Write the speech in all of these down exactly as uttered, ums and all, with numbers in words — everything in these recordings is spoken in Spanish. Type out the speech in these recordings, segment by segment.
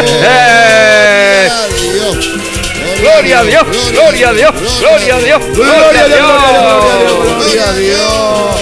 ¡Eh! ¡Gloria a Dios! ¡Gloria a Dios! ¡Gloria a Dios! ¡Gloria a Dios! ¡Gloria a Dios!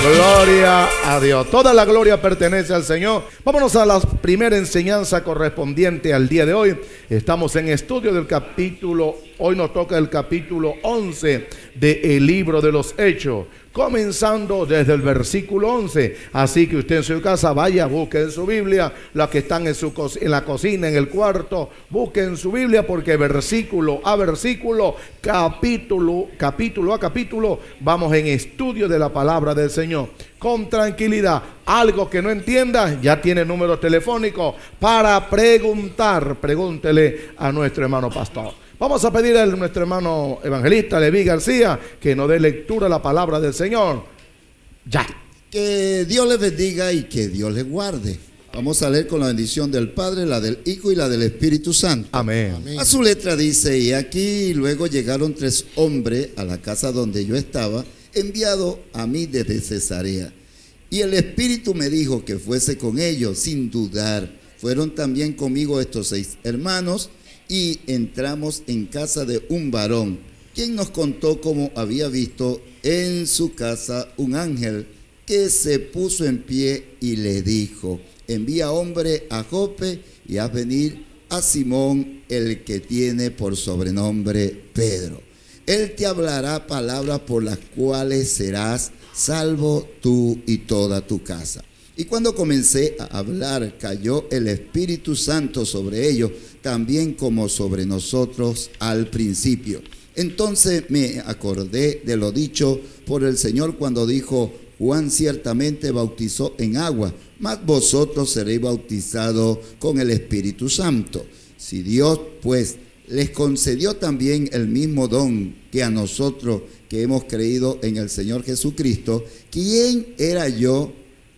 Gloria a Dios. Toda la gloria pertenece al Señor. Vámonos a la primera enseñanza correspondiente al día de hoy. Estamos en estudio del capítulo, hoy nos toca el capítulo once del libro de los Hechos, comenzando desde el versículo once. Así que usted en su casa vaya, busque en su Biblia, los que están en, su co en la cocina, en el cuarto, busquen su Biblia, porque versículo a versículo, capítulo, capítulo a capítulo, vamos en estudio de la palabra del Señor. Con tranquilidad, algo que no entienda, ya tiene número telefónico para preguntar. Pregúntele a nuestro hermano pastor. Vamos a pedir a nuestro hermano evangelista Leví García que nos dé lectura a la palabra del Señor. Ya. Que Dios les bendiga y que Dios les guarde. Vamos a leer con la bendición del Padre, la del Hijo y la del Espíritu Santo. Amén. Amén. A su letra dice: y aquí luego llegaron tres hombres a la casa donde yo estaba, enviado a mí desde Cesarea. Y el Espíritu me dijo que fuese con ellos sin dudar. Fueron también conmigo estos seis hermanos, y entramos en casa de un varón, quien nos contó cómo había visto en su casa un ángel que se puso en pie y le dijo: envía hombre a Jope y haz venir a Simón, el que tiene por sobrenombre Pedro. Él te hablará palabras por las cuales serás salvo tú y toda tu casa. Y cuando comencé a hablar, cayó el Espíritu Santo sobre ellos, también como sobre nosotros al principio. Entonces me acordé de lo dicho por el Señor cuando dijo: Juan ciertamente bautizó en agua, mas vosotros seréis bautizados con el Espíritu Santo. Si Dios, pues, les concedió también el mismo don que a nosotros que hemos creído en el Señor Jesucristo, ¿quién era yo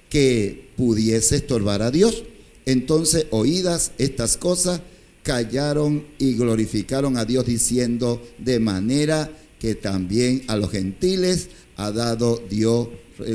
que pudiese estorbar a Dios? Entonces, oídas estas cosas, callaron y glorificaron a Dios, diciendo: de manera que también a los gentiles ha dado Dios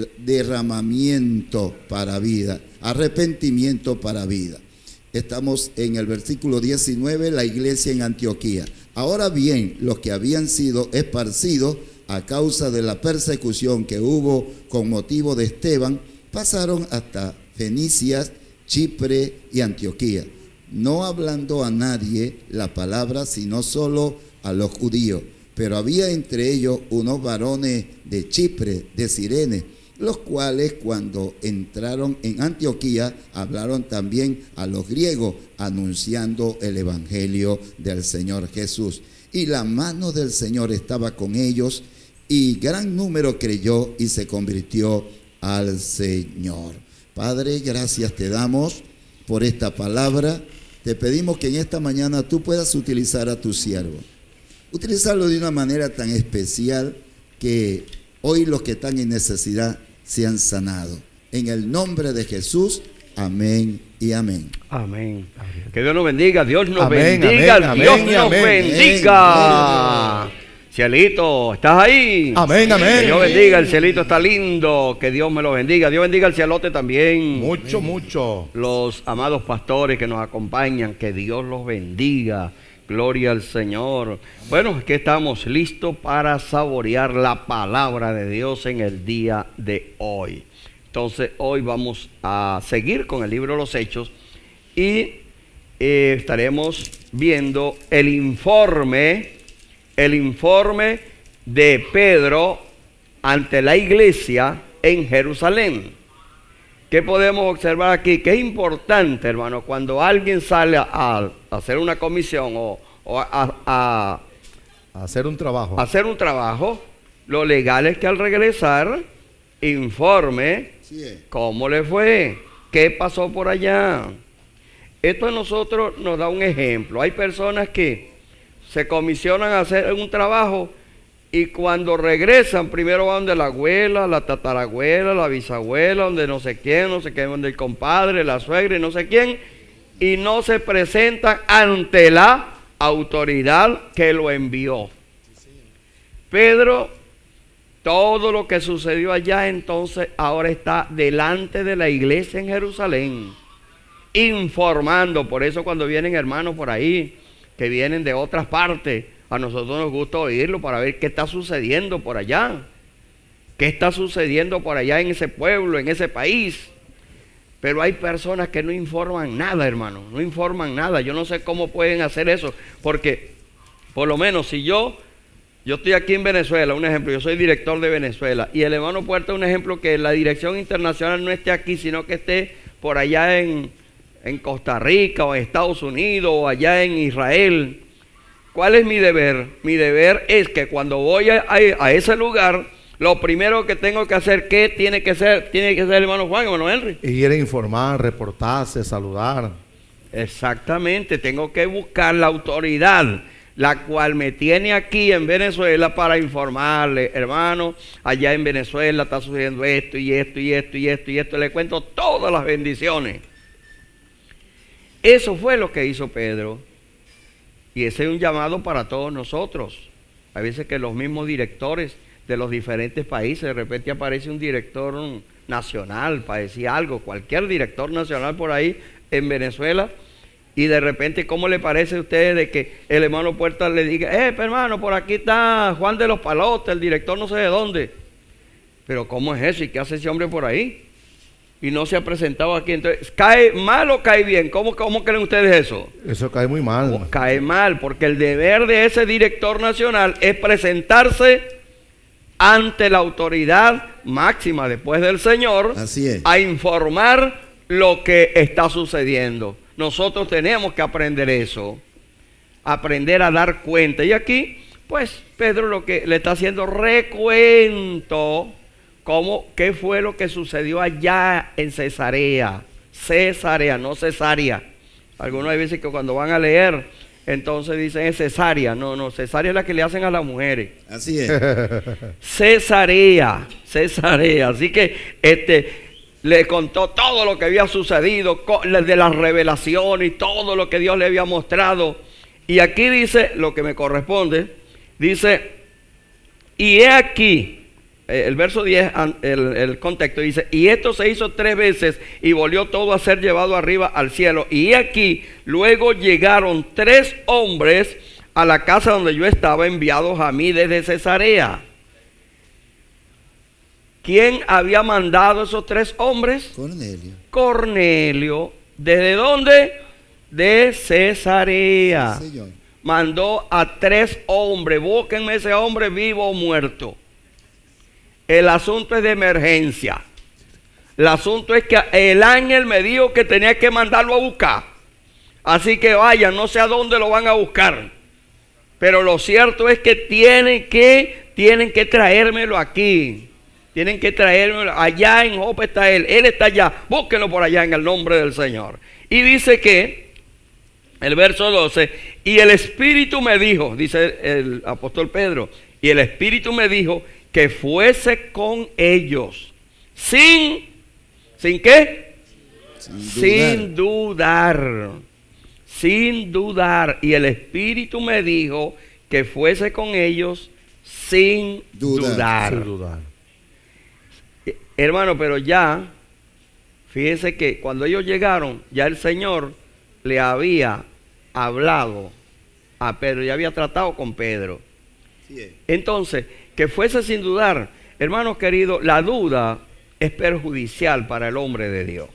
derramamiento para vida, arrepentimiento para vida. Estamos en el versículo diecinueve, la iglesia en Antioquía. Ahora bien, los que habían sido esparcidos a causa de la persecución que hubo con motivo de Esteban, pasaron hasta Fenicia, Chipre y Antioquía, no hablando a nadie la palabra, sino solo a los judíos. Pero había entre ellos unos varones de Chipre, de Cirene, los cuales cuando entraron en Antioquía hablaron también a los griegos, anunciando el evangelio del Señor Jesús. Y la mano del Señor estaba con ellos, y gran número creyó y se convirtió al Señor. Padre, gracias te damos por esta palabra. Te pedimos que en esta mañana tú puedas utilizar a tu siervo, utilizarlo de una manera tan especial que hoy los que están en necesidad sean sanados. En el nombre de Jesús, amén y amén. Amén. Que Dios nos bendiga, Dios nos Amén, bendiga, amén, Dios amén, nos amén. bendiga. Amén. Cielito, ¿estás ahí? Amén, amén. Que Dios bendiga, el cielito está lindo, que Dios me lo bendiga. Dios bendiga al cielote también. Mucho, amén. mucho. Los amados pastores que nos acompañan, que Dios los bendiga. Gloria al Señor. Bueno, es que estamos listos para saborear la palabra de Dios en el día de hoy. Entonces, hoy vamos a seguir con el libro de los Hechos y eh, estaremos viendo el informe, el informe de Pedro ante la iglesia en Jerusalén. ¿Qué podemos observar aquí? Que es importante, hermano, cuando alguien sale a, a hacer una comisión o, o a, a, a hacer un trabajo. A hacer un trabajo, lo legal es que al regresar informe Sí. cómo le fue, qué pasó por allá. Esto a nosotros nos da un ejemplo. Hay personas que se comisionan a hacer un trabajo y cuando regresan, primero van de la abuela, la tatarabuela, la bisabuela, donde no sé quién, no sé quién, donde el compadre, la suegra y no sé quién, y no se presentan ante la autoridad que lo envió. Pedro, todo lo que sucedió allá, entonces ahora está delante de la iglesia en Jerusalén. informando. Por eso cuando vienen hermanos por ahí, que vienen de otras partes, a nosotros nos gusta oírlo para ver qué está sucediendo por allá. ¿Qué está sucediendo por allá en ese pueblo, en ese país? Pero hay personas que no informan nada, hermano. No informan nada. Yo no sé cómo pueden hacer eso. Porque, por lo menos, si yo, yo estoy aquí en Venezuela, un ejemplo, yo soy director de Venezuela, y el hermano Puerta, un ejemplo, que la dirección internacional no esté aquí, sino que esté por allá en, en Costa Rica, o en Estados Unidos, o allá en Israel. ¿Cuál es mi deber? Mi deber es que cuando voy a, a, a ese lugar, lo primero que tengo que hacer, ¿qué tiene que ser? Tiene que ser el hermano Juan, hermano Henry. Ir a informar, reportarse, saludar. Exactamente, tengo que buscar la autoridad, la cual me tiene aquí en Venezuela para informarle, hermano, allá en Venezuela está sucediendo esto y esto y esto y esto y esto. Le cuento todas las bendiciones. Eso fue lo que hizo Pedro. Y ese es un llamado para todos nosotros. Hay veces que los mismos directores de los diferentes países, de repente aparece un director nacional para decir algo, cualquier director nacional por ahí en Venezuela, y de repente, ¿cómo le parece a ustedes de que el hermano Puerta le diga, eh, hermano, por aquí está Juan de los Palotes, el director no sé de dónde? Pero ¿cómo es eso? ¿Y qué hace ese hombre por ahí? Y no se ha presentado aquí. Entonces, ¿cae mal o cae bien? ¿Cómo, cómo creen ustedes eso? Eso cae muy mal. Oh, cae mal, porque el deber de ese director nacional es presentarse ante la autoridad máxima después del Señor, así es, a informar lo que está sucediendo. Nosotros tenemos que aprender eso, aprender a dar cuenta. Y aquí, pues, Pedro lo que le está haciendo recuento, cómo, qué fue lo que sucedió allá en Cesarea. Cesarea, no Cesarea. Algunos hay veces que cuando van a leer, entonces dicen es cesárea. No, no, cesárea es la que le hacen a las mujeres. Así es. Cesarea, Cesarea. Así que este le contó todo lo que había sucedido, de las revelaciones y todo lo que Dios le había mostrado. Y aquí dice lo que me corresponde. Dice, y he aquí, el verso diez, el, el contexto dice, y esto se hizo tres veces y volvió todo a ser llevado arriba al cielo. Y aquí luego llegaron tres hombres a la casa donde yo estaba, enviados a mí desde Cesarea. ¿Quién había mandado esos tres hombres? Cornelio. Cornelio. ¿Desde dónde? De Cesarea. Sí, señor. Mandó a tres hombres. Búsquenme ese hombre vivo o muerto. El asunto es de emergencia. El asunto es que el ángel me dijo que tenía que mandarlo a buscar. Así que vayan, no sé a dónde lo van a buscar. Pero lo cierto es que tienen que, tienen que traérmelo aquí. Tienen que traérmelo. Allá en Jope está él. Él está allá. Búsquenlo por allá en el nombre del Señor. Y dice que, el verso doce, y el Espíritu me dijo, dice el apóstol Pedro, y el Espíritu me dijo que fuese con ellos, sin, ¿sin qué? Sin dudar. sin dudar, sin dudar, y el Espíritu me dijo que fuese con ellos sin dudar. dudar. Sin dudar. Hermano, pero ya, fíjese que cuando ellos llegaron, ya el Señor le había hablado a Pedro, ya había tratado con Pedro. Entonces, que fuese sin dudar, hermanos queridos, la duda es perjudicial para el hombre de Dios.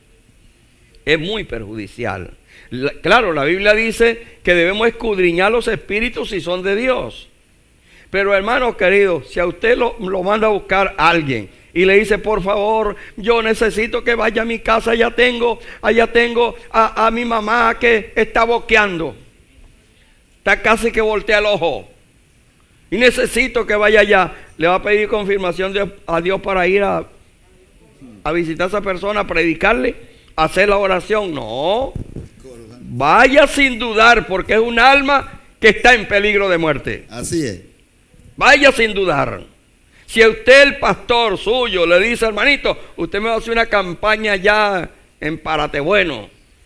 Es muy perjudicial. La, claro, la Biblia dice que debemos escudriñar los espíritus si son de Dios. Pero hermanos queridos, si a usted lo, lo manda a buscar a alguien y le dice, por favor, yo necesito que vaya a mi casa, allá tengo, allá tengo a, a mi mamá que está boqueando, está casi que voltea el ojo, y necesito que vaya allá, le va a pedir confirmación de, a Dios para ir a, a visitar a esa persona, a predicarle, a hacer la oración. No, vaya sin dudar, porque es un alma que está en peligro de muerte. Así es. Vaya sin dudar. Si a usted, el pastor suyo, le dice, hermanito, usted me va a hacer una campaña ya en Parate Bueno.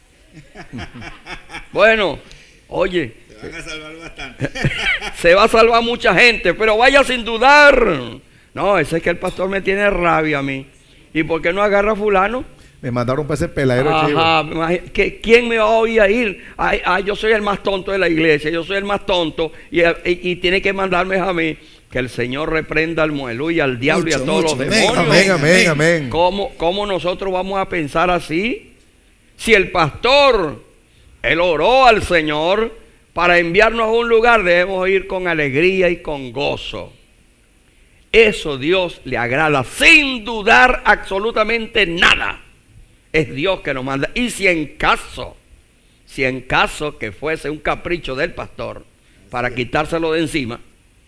Bueno, oye, se van a salvar bastante. Se va a salvar mucha gente, pero vaya sin dudar. No, ese es que el pastor me tiene rabia a mí. ¿Y por qué no agarra a fulano? Me mandaron para ese peladero chivo. Ajá, ¿que, ¿quién me va a oír a ir? Ay, ay, yo soy el más tonto de la iglesia, yo soy el más tonto y, y, y tiene que mandarme a mí. Que el Señor reprenda al muelú y al diablo mucho, y a todos mucho, los demonios. Amén, amén, amén. ¿Cómo, ¿Cómo nosotros vamos a pensar así? Si el pastor, él oró al Señor para enviarnos a un lugar, debemos ir con alegría y con gozo. Eso Dios le agrada, sin dudar absolutamente nada. Es Dios que nos manda. Y si en caso, si en caso que fuese un capricho del pastor para quitárselo de encima,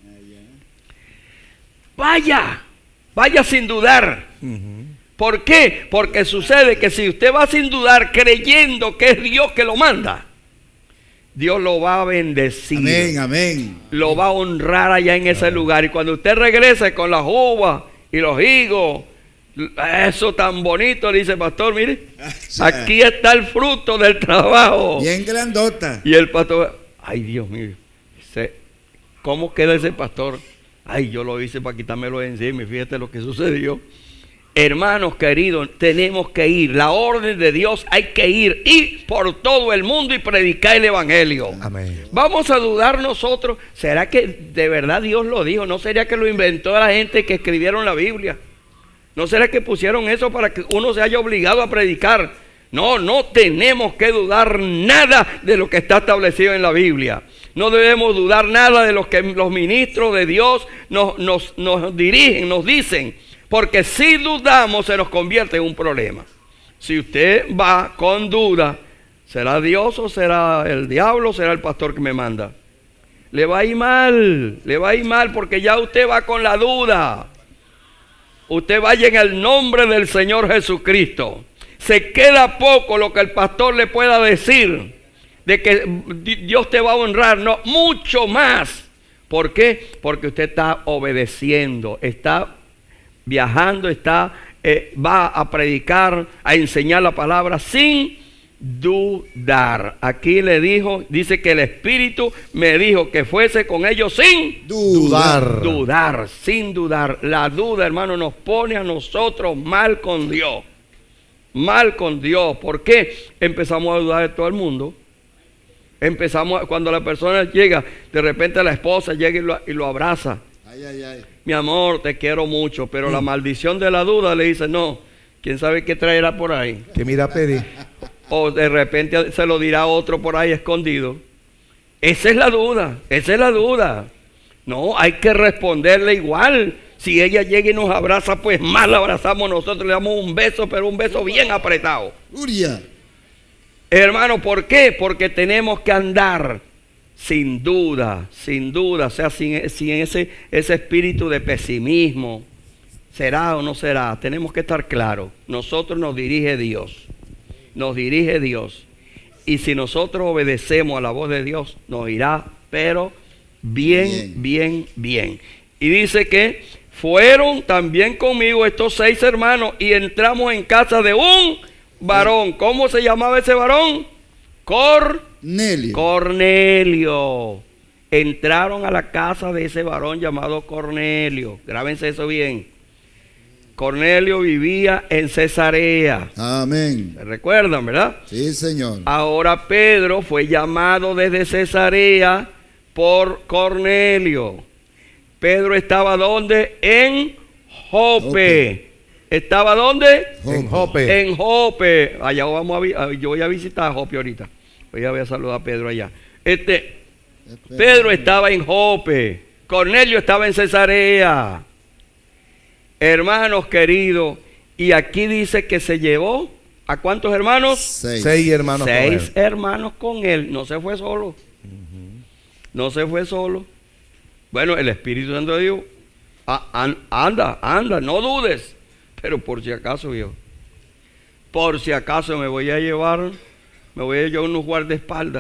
vaya, vaya sin dudar. Uh-huh. ¿Por qué? Porque sucede que si usted va sin dudar creyendo que es Dios que lo manda, Dios lo va a bendecir. Amén, amén. Lo va a honrar allá en ese lugar. Y cuando usted regrese con las uvas y los higos, eso tan bonito, dice pastor, mire, aquí está el fruto del trabajo. Bien grandota. Y el pastor, ay Dios mío, ¿cómo queda ese pastor? Ay, yo lo hice para quitármelo de encima y fíjate lo que sucedió. Hermanos queridos, tenemos que ir. La orden de Dios hay que ir. Ir por todo el mundo y predicar el evangelio. Amén. Vamos a dudar nosotros. ¿Será que de verdad Dios lo dijo? ¿No sería que lo inventó la gente que escribieron la Biblia? ¿No será que pusieron eso para que uno se haya obligado a predicar? No, no tenemos que dudar nada de lo que está establecido en la Biblia. No debemos dudar nada de lo que los ministros de Dios nos, nos, nos dirigen, nos dicen. Porque si dudamos se nos convierte en un problema. Si usted va con duda, ¿será Dios o será el diablo o será el pastor que me manda? Le va a ir mal, le va a ir mal porque ya usted va con la duda. Usted vaya en el nombre del Señor Jesucristo. Se queda poco lo que el pastor le pueda decir de que Dios te va a honrar, no, mucho más. ¿Por qué? Porque usted está obedeciendo, está viajando, está, eh, va a predicar, a enseñar la palabra sin dudar. Aquí le dijo, dice que el Espíritu me dijo que fuese con ellos sin dudar. Dudar, sin dudar. La duda, hermano, nos pone a nosotros mal con Dios. Mal con Dios. ¿Por qué? Empezamos a dudar de todo el mundo. Empezamos, cuando la persona llega, de repente la esposa llega y lo, y lo abraza. Ay, ay, ay. Mi amor, te quiero mucho, pero mm. la maldición de la duda le dice, no, quién sabe qué traerá por ahí. Que mira a pedir. O de repente se lo dirá otro por ahí escondido. Esa es la duda, esa es la duda. No, hay que responderle igual. Si ella llega y nos abraza, pues más la abrazamos nosotros, le damos un beso, pero un beso bien apretado. Uria. Hermano, ¿por qué? Porque tenemos que andar sin duda, sin duda, o sea, sin, sin ese, ese espíritu de pesimismo. ¿Será o no será? Tenemos que estar claros. Nosotros nos dirige Dios. Nos dirige Dios. Y si nosotros obedecemos a la voz de Dios, nos irá, pero bien, bien, bien, bien. Y dice que fueron también conmigo estos seis hermanos y entramos en casa de un varón. ¿Cómo se llamaba ese varón? Cornelio. Cornelio. Entraron a la casa de ese varón llamado Cornelio. Grábense eso bien. Cornelio vivía en Cesarea. Amén. ¿Se recuerdan, verdad? Sí, Señor. Ahora Pedro fue llamado desde Cesarea por Cornelio. Pedro estaba ¿dónde? En Jope. Jope. ¿Estaba dónde? En Jope. En Jope. Allá vamos a, yo voy a visitar a Jope ahorita. Voy a, voy a saludar a Pedro allá. Este, Pedro estaba en Jope. Cornelio estaba en Cesarea. Hermanos queridos, y aquí dice que se llevó ¿a cuántos hermanos? Seis, Seis hermanos. Seis con hermanos con él. No se fue solo. Uh-huh. No se fue solo. Bueno, el Espíritu Santo dijo, anda, anda, no dudes. Pero por si acaso yo, por si acaso me voy a llevar, me voy a llevar unos guardaespaldas.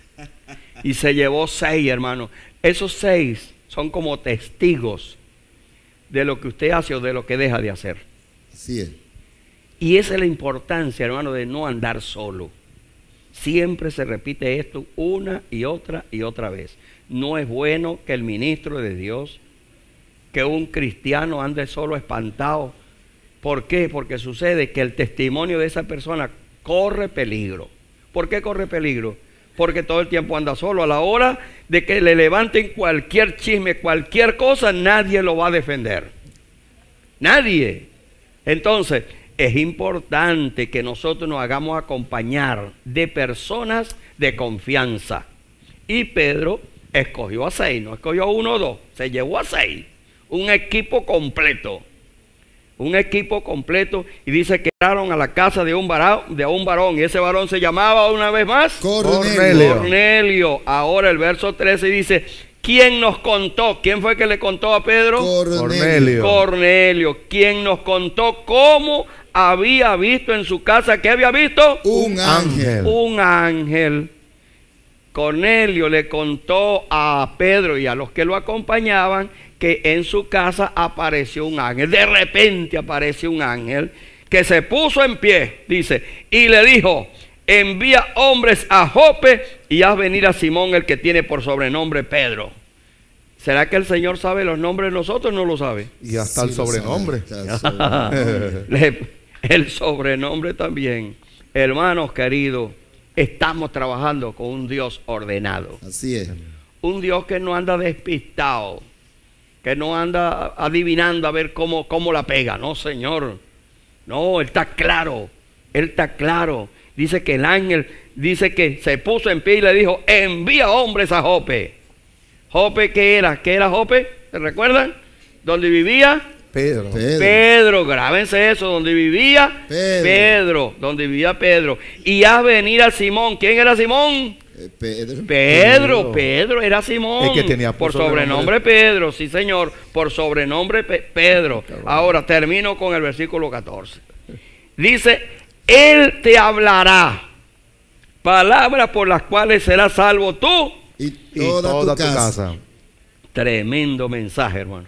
Y se llevó seis, hermanos. Esos seis son como testigos de lo que usted hace o de lo que deja de hacer. Así es. Y esa es la importancia, hermano, de no andar solo. Siempre se repite esto una y otra y otra vez. No es bueno que el ministro de Dios, que un cristiano ande solo espantado ¿Por qué? Porque sucede que el testimonio de esa persona corre peligro. ¿Por qué corre peligro? Porque todo el tiempo anda solo. A la hora de que le levanten cualquier chisme, cualquier cosa, nadie lo va a defender. Nadie. Entonces, es importante que nosotros nos hagamos acompañar de personas de confianza. Y Pedro escogió a seis, no escogió uno o dos, se llevó a seis. Un equipo completo. Un equipo completo. Y dice que entraron a la casa de un varón, de un varón. Y ese varón se llamaba una vez más Cornelio. Cornelio. Ahora el verso trece dice: ¿quién nos contó? ¿Quién fue que le contó a Pedro? Cornelio. Cornelio. ¿Quién nos contó cómo había visto en su casa? ¿Qué había visto? Un ángel. Un ángel. Cornelio le contó a Pedro y a los que lo acompañaban que en su casa apareció un ángel. De repente apareció un ángel que se puso en pie, dice, y le dijo: envía hombres a Jope y haz venir a Simón, el que tiene por sobrenombre Pedro. ¿Será que el Señor sabe los nombres de nosotros? No lo sabe. Y hasta Sí, el sobrenombre. lo sabe, hasta el sobrenombre. Le- el sobrenombre también. Hermanos queridos, estamos trabajando con un Dios ordenado. Así es. Un Dios que no anda despistado, que no anda adivinando a ver cómo, cómo la pega. No, Señor. No, Él está claro. Él está claro. Dice que el ángel, dice que se puso en pie y le dijo: envía hombres a Jope. ¿Jope qué era? ¿Qué era Jope? ¿Se recuerdan? ¿Dónde vivía? Pedro. Pedro. Pedro, grábense eso, donde vivía Pedro. Pedro, donde vivía Pedro. Y haz venir a Simón. ¿Quién era Simón? Eh, Pedro. Pedro, Pedro. Pedro era Simón. El que tenía por por sobrenombre Pedro, sí señor, por sobrenombre Pe- Pedro. Ahora termino con el versículo catorce. Dice: Él te hablará palabras por las cuales serás salvo tú. Y Y toda, toda, tu, tu casa. casa. Tremendo mensaje, hermano.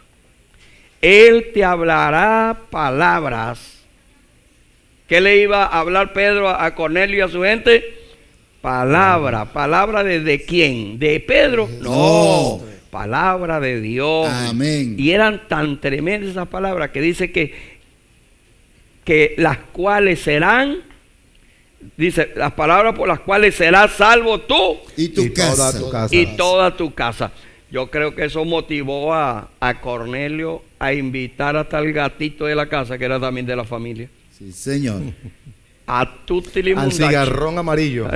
Él te hablará palabras. ¿Qué le iba a hablar Pedro a a Cornelio y a su gente? Palabra. ¿Palabra de, de quién? ¿De Pedro? No. No. Palabra de Dios. Amén. Y eran tan tremendas esas palabras que dice que, que las cuales serán, dice, las palabras por las cuales serás salvo tú Y tu Y toda casa. tu casa. y toda tu casa. Yo creo que eso motivó a, a Cornelio a invitar hasta el gatito de la casa, que era también de la familia, Sí, señor. a tutti li Al mundachi. cigarrón amarillo.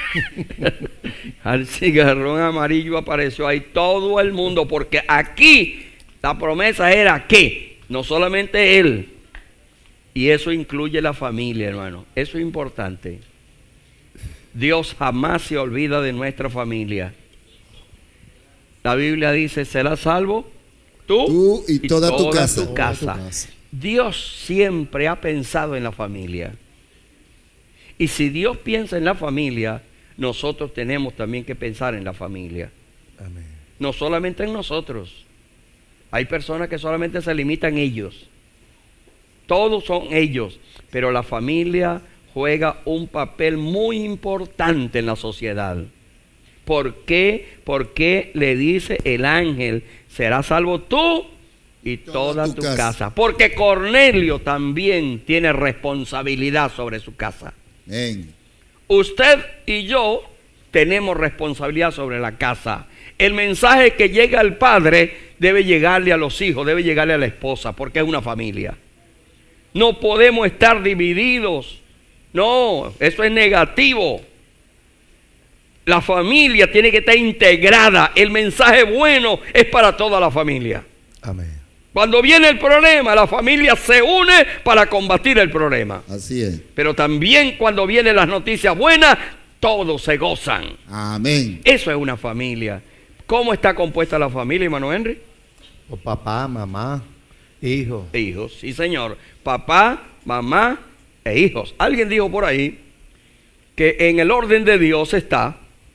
Al cigarrón amarillo apareció ahí todo el mundo, porque aquí la promesa era que no solamente él, y eso incluye la familia, hermano, eso es importante. Dios jamás se olvida de nuestra familia. La Biblia dice: serás salvo tú, Tú y toda tu casa. tu casa. Toda tu casa. Dios siempre ha pensado en la familia. Y si Dios piensa en la familia, nosotros tenemos también que pensar en la familia. Amén. No solamente en nosotros. Hay personas que solamente se limitan ellos. Todos son ellos. Pero la familia juega un papel muy importante en la sociedad. ¿Por qué? Porque le dice el ángel: serás salvo tú y toda, Toda tu tu casa. casa. Porque Cornelio también tiene responsabilidad sobre su casa. Amén. Usted y yo tenemos responsabilidad sobre la casa. El mensaje que llega al padre debe llegarle a los hijos, debe llegarle a la esposa, porque es una familia. No podemos estar divididos. No, eso es negativo. La familia tiene que estar integrada. El mensaje bueno es para toda la familia. Amén. Cuando viene el problema, la familia se une para combatir el problema. Así es. Pero también cuando vienen las noticias buenas, todos se gozan. Amén. Eso es una familia. ¿Cómo está compuesta la familia, hermano Henry? O papá, mamá, hijo. Hijos, sí señor. Papá, mamá e hijos. Alguien dijo por ahí que en el orden de Dios está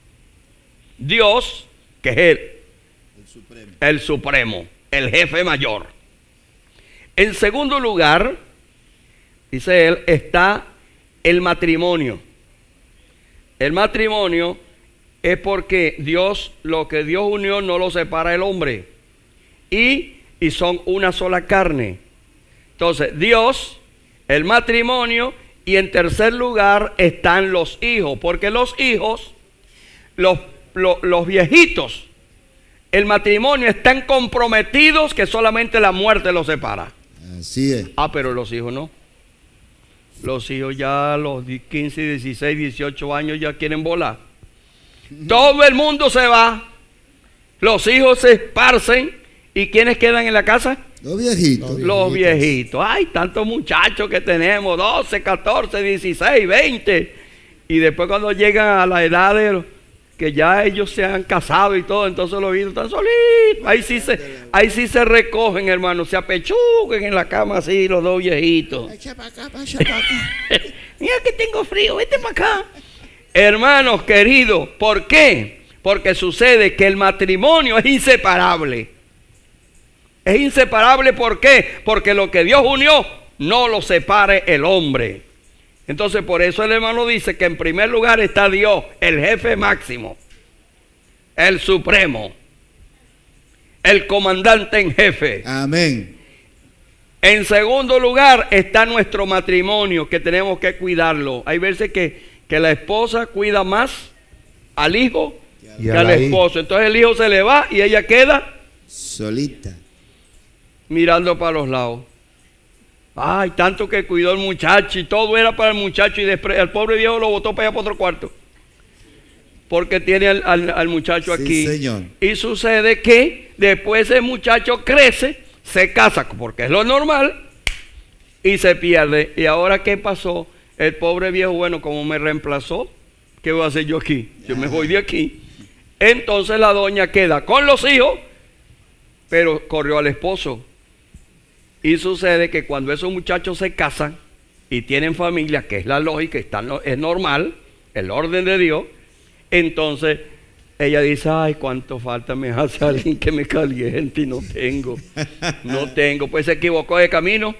Dios, que es el, El Supremo. el supremo, el jefe mayor. En segundo lugar, dice él, está el matrimonio. El matrimonio es porque Dios, lo que Dios unió no lo separa el hombre. Y, y son una sola carne. Entonces, Dios el matrimonio, y en tercer lugar están los hijos, porque los hijos, los, los, los viejitos, el matrimonio están comprometidos que solamente la muerte los separa. Así es. Ah, pero los hijos no. Los hijos ya a los quince, dieciséis, dieciocho años ya quieren volar. Todo el mundo se va. Los hijos se esparcen. ¿Y quiénes quedan en la casa? Los viejitos. Los viejitos. Ay, tantos muchachos que tenemos. doce, catorce, dieciséis, veinte. Y después cuando llegan a la edad de que ya ellos se han casado y todo, entonces los viejitos están solitos. Ahí sí se, ahí sí se recogen, hermano. Se apechugan en la cama así los dos viejitos. Mira que tengo frío, vete para acá. Hermanos queridos, ¿por qué? Porque sucede que el matrimonio es inseparable. Es inseparable, ¿por qué? Porque lo que Dios unió no lo separe el hombre. Entonces por eso el hermano dice que en primer lugar está Dios, el jefe máximo, el supremo, el comandante en jefe. Amén. En segundo lugar está nuestro matrimonio, que tenemos que cuidarlo. Hay veces que, que la esposa cuida más al hijo y que al esposo. Entonces el hijo se le va y ella queda solita, mirando para los lados. Ay, tanto que cuidó el muchacho y todo era para el muchacho, y después el pobre viejo lo botó para allá para otro cuarto porque tiene al, al, al muchacho sí, aquí. Señor. Y sucede que después el muchacho crece, se casa porque es lo normal y se pierde. ¿Y ahora qué pasó? El pobre viejo, bueno, como me reemplazó, ¿qué voy a hacer yo aquí? Yo me voy de aquí. Entonces la doña queda con los hijos, pero corrió al esposo. Y sucede que cuando esos muchachos se casan y tienen familia, que es la lógica, está, es normal, el orden de Dios, entonces ella dice, ay, cuánto falta me hace alguien que me caliente y no tengo, no tengo, pues se equivocó de camino.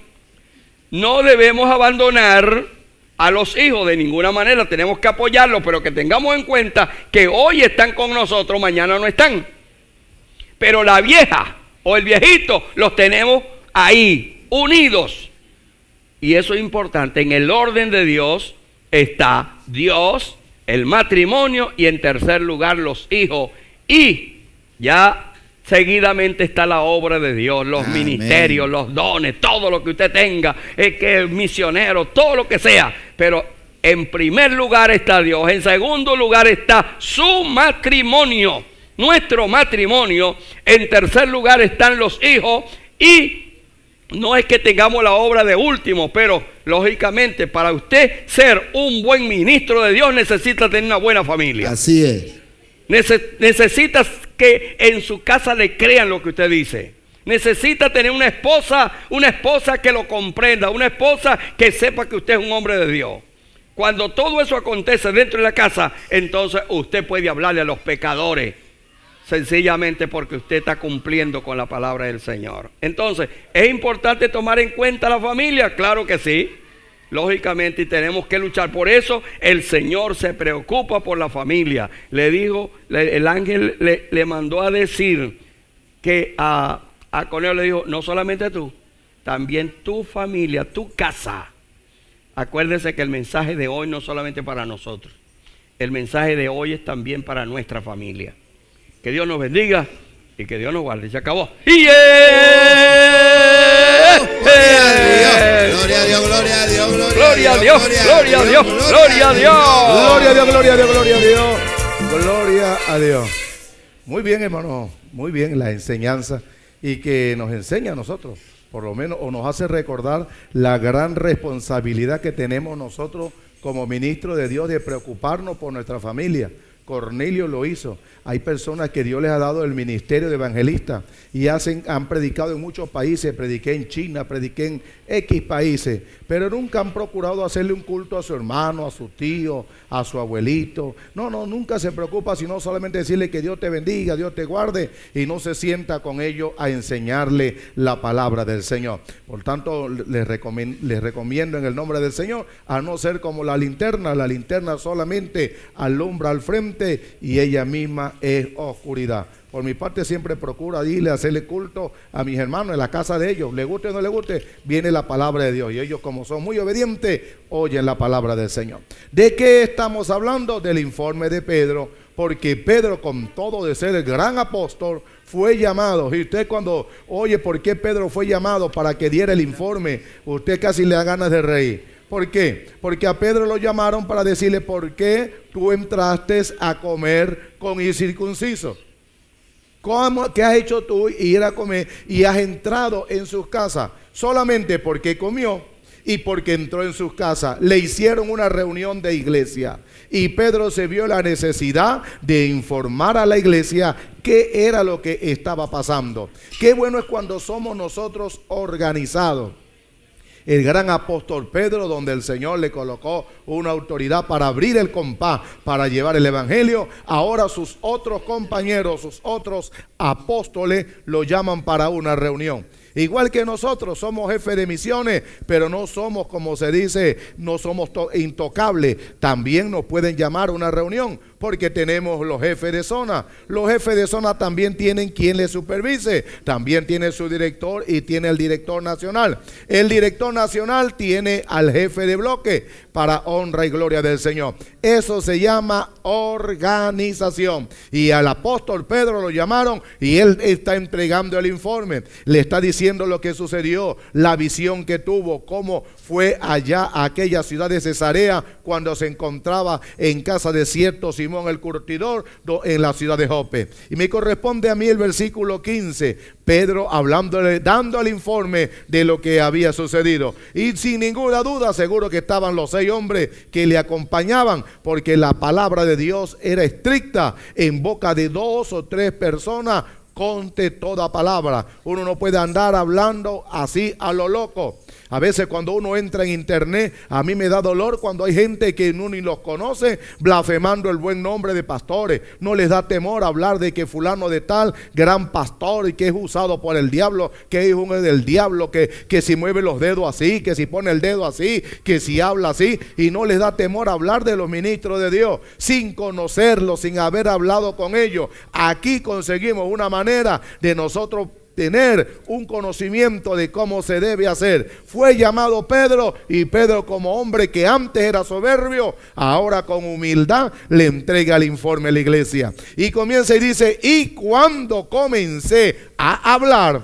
No debemos abandonar a los hijos de ninguna manera, tenemos que apoyarlos, pero que tengamos en cuenta que hoy están con nosotros, mañana no están. Pero la vieja o el viejito los tenemos ahí, unidos. Y eso es importante. En el orden de Dios está Dios, el matrimonio, y en tercer lugar los hijos. Y ya seguidamente está la obra de Dios, los Amén. Ministerios, los dones, todo lo que usted tenga, es que misionero, todo lo que sea. Pero en primer lugar está Dios, en segundo lugar está su matrimonio, nuestro matrimonio, en tercer lugar están los hijos. Y no es que tengamos la obra de último, pero lógicamente para usted ser un buen ministro de Dios necesita tener una buena familia. Así es. Neces necesitas que en su casa le crean lo que usted dice. Necesita tener una esposa, una esposa que lo comprenda, una esposa que sepa que usted es un hombre de Dios. Cuando todo eso acontece dentro de la casa, entonces usted puede hablarle a los pecadores, sencillamente porque usted está cumpliendo con la palabra del Señor. Entonces, ¿es importante tomar en cuenta la familia? Claro que sí, lógicamente, y tenemos que luchar. Por eso el Señor se preocupa por la familia. Le dijo, le, el ángel le, le mandó a decir que a, a Cornelio le dijo, no solamente tú, también tu familia, tu casa. Acuérdese que el mensaje de hoy no es solamente para nosotros, el mensaje de hoy es también para nuestra familia. Que Dios nos bendiga y que Dios nos guarde. Se acabó. ¡Yeah! Gloria a Dios, gloria a Dios, gloria a Dios, gloria a Dios, gloria a Dios, gloria a Dios, gloria a Dios, gloria a Dios, gloria a Dios. Muy bien, hermano, muy bien la enseñanza, y que nos enseña a nosotros, por lo menos, o nos hace recordar la gran responsabilidad que tenemos nosotros como ministros de Dios de preocuparnos por nuestra familia. Cornelio lo hizo. Hay personas que Dios les ha dado el ministerio de evangelista y hacen, han predicado en muchos países. Prediqué en China, prediqué en X países, pero nunca han procurado hacerle un culto a su hermano, a su tío, a su abuelito. No, no, nunca se preocupa, sino solamente decirle que Dios te bendiga, Dios te guarde, y no se sienta con ellos a enseñarle la palabra del Señor. Por tanto, les recomiendo, les recomiendo en el nombre del Señor a no ser como la linterna. La linterna solamente alumbra al frente fuente y ella misma es oscuridad. Por mi parte siempre procuro irle a hacerle culto a mis hermanos en la casa de ellos. Le guste o no le guste, viene la palabra de Dios. Y ellos, como son muy obedientes, oyen la palabra del Señor. ¿De qué estamos hablando? Del informe de Pedro. Porque Pedro, con todo de ser el gran apóstol, fue llamado. Y usted cuando oye por qué Pedro fue llamado para que diera el informe, usted casi le da ganas de reír. ¿Por qué? Porque a Pedro lo llamaron para decirle: ¿por qué tú entraste a comer con incircuncisos? ¿Cómo, ¿Qué has hecho tú ir a comer y has entrado en sus casas? Solamente porque comió y porque entró en sus casas. Le hicieron una reunión de iglesia y Pedro se vio la necesidad de informar a la iglesia qué era lo que estaba pasando. Qué bueno es cuando somos nosotros organizados. El gran apóstol Pedro, donde el Señor le colocó una autoridad para abrir el compás, para llevar el evangelio, ahora sus otros compañeros, sus otros apóstoles lo llaman para una reunión. Igual que nosotros somos jefes de misiones, pero no somos, como se dice, no somos intocables. También nos pueden llamar a una reunión porque tenemos los jefes de zona. Los jefes de zona también tienen quien les supervise. También tiene su director y tiene el director nacional. El director nacional tiene al jefe de bloque para honra y gloria del Señor. Eso se llama organización. Y al apóstol Pedro lo llamaron y él está entregando el informe. Le está diciendo lo que sucedió, la visión que tuvo, cómo fue allá a aquella ciudad de Cesarea cuando se encontraba en casa de cierto Simón el curtidor en la ciudad de Jope. Y me corresponde a mí el versículo quince, Pedro hablándole, dando el informe de lo que había sucedido. Y sin ninguna duda, seguro que estaban los seis hombres que le acompañaban, porque la palabra de Dios era estricta. En boca de dos o tres personas conte toda palabra. Uno no puede andar hablando así a lo loco. A veces cuando uno entra en internet, a mí me da dolor cuando hay gente que no ni los conoce blasfemando el buen nombre de pastores. No les da temor hablar de que fulano de tal, gran pastor, y que es usado por el diablo, que es uno del diablo, que, que si mueve los dedos así, que si pone el dedo así, que si habla así, y no les da temor hablar de los ministros de Dios, sin conocerlos, sin haber hablado con ellos. Aquí conseguimos una manera de nosotros tener un conocimiento de cómo se debe hacer. Fue llamado Pedro, y Pedro, como hombre que antes era soberbio, ahora con humildad le entrega el informe a la iglesia. Y comienza y dice: y cuando comencé a hablar,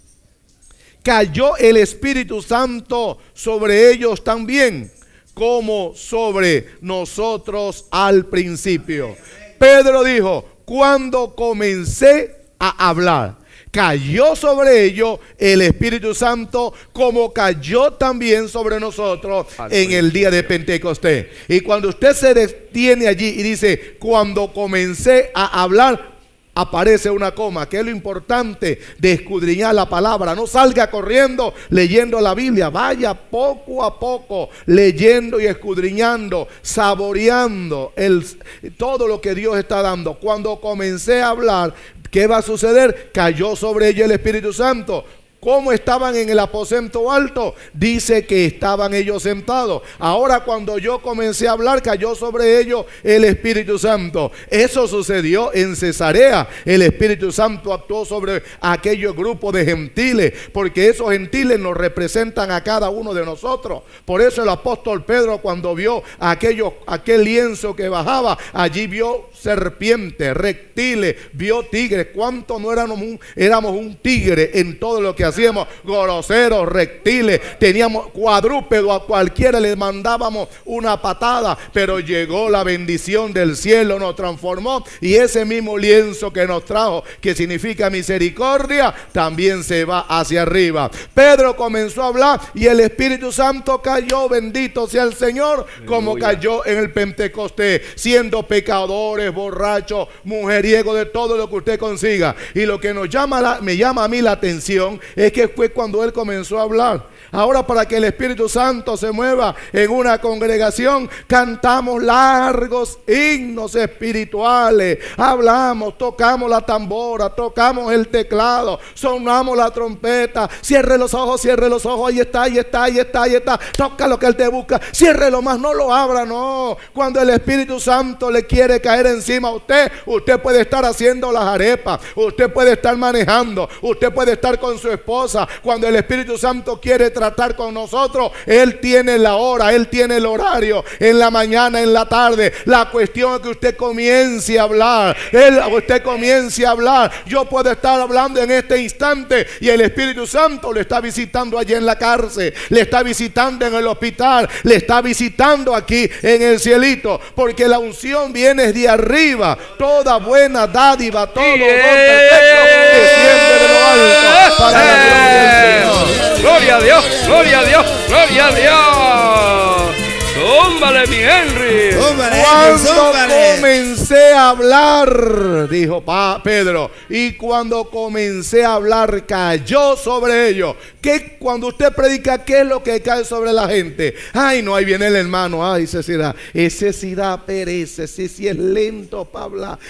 cayó el Espíritu Santo sobre ellos también, como sobre nosotros al principio. Pedro dijo: cuando comencé a hablar, cayó sobre ellos el Espíritu Santo, como cayó también sobre nosotros en el día de Pentecostés. Y cuando usted se detiene allí y dice: cuando comencé a hablar, aparece una coma, que es lo importante de escudriñar la palabra. No salga corriendo leyendo la Biblia, vaya poco a poco leyendo y escudriñando, saboreando el, todo lo que Dios está dando. Cuando comencé a hablar, ¿qué va a suceder? Cayó sobre ellos el Espíritu Santo. ¿Cómo estaban en el aposento alto? Dice que estaban ellos sentados. Ahora, cuando yo comencé a hablar, cayó sobre ellos el Espíritu Santo. Eso sucedió en Cesarea. El Espíritu Santo actuó sobre aquellos grupos de gentiles, porque esos gentiles nos representan a cada uno de nosotros. Por eso el apóstol Pedro, cuando vio aquello, aquel lienzo que bajaba, allí vio serpientes, reptiles, vio tigres. ¿Cuánto no éramos un, éramos un tigre en todo lo que hacíamos? Groseros, reptiles, teníamos cuadrúpedo, a cualquiera le mandábamos una patada, pero llegó la bendición del cielo, nos transformó, y ese mismo lienzo que nos trajo, que significa misericordia, también se va hacia arriba. Pedro comenzó a hablar y el Espíritu Santo cayó, bendito sea el Señor, como cayó en el Pentecostés, siendo pecadores, borrachos, mujeriegos, de todo lo que usted consiga. Y lo que nos llama la, me llama a mí la atención es que fue cuando él comenzó a hablar. Ahora, para que el Espíritu Santo se mueva en una congregación, cantamos largos himnos espirituales, hablamos, tocamos la tambora, tocamos el teclado, sonamos la trompeta. Cierre los ojos, cierre los ojos, ahí está, ahí está, ahí está, ahí está. Toca lo que Él te busca, ciérrelo más, no lo abra, no. Cuando el Espíritu Santo le quiere caer encima a usted, usted puede estar haciendo las arepas, usted puede estar manejando, usted puede estar con su esposa. Cuando el Espíritu Santo quiere tratar con nosotros, Él tiene la hora, Él tiene el horario, en la mañana, en la tarde. La cuestión es que usted comience a hablar, Él, usted comience a hablar. Yo puedo estar hablando en este instante y el Espíritu Santo le está visitando allí en la cárcel, le está visitando en el hospital, le está visitando aquí en el cielito, porque la unción viene de arriba. Toda buena dádiva, todo don perfecto desciende de lo alto para la gloria del Señor. Gloria a Dios, gloria a Dios, gloria a Dios. Zúmbale, mi Henry. Zúmbale, Cuando zúmbale. comencé a hablar, dijo pa Pedro, y cuando comencé a hablar cayó sobre ellos. Que cuando usted predica, ¿qué es lo que cae sobre la gente? Ay, no, ahí viene el hermano. Ay, ese sí da, ese sí da pereza, ese sí es lento para hablar.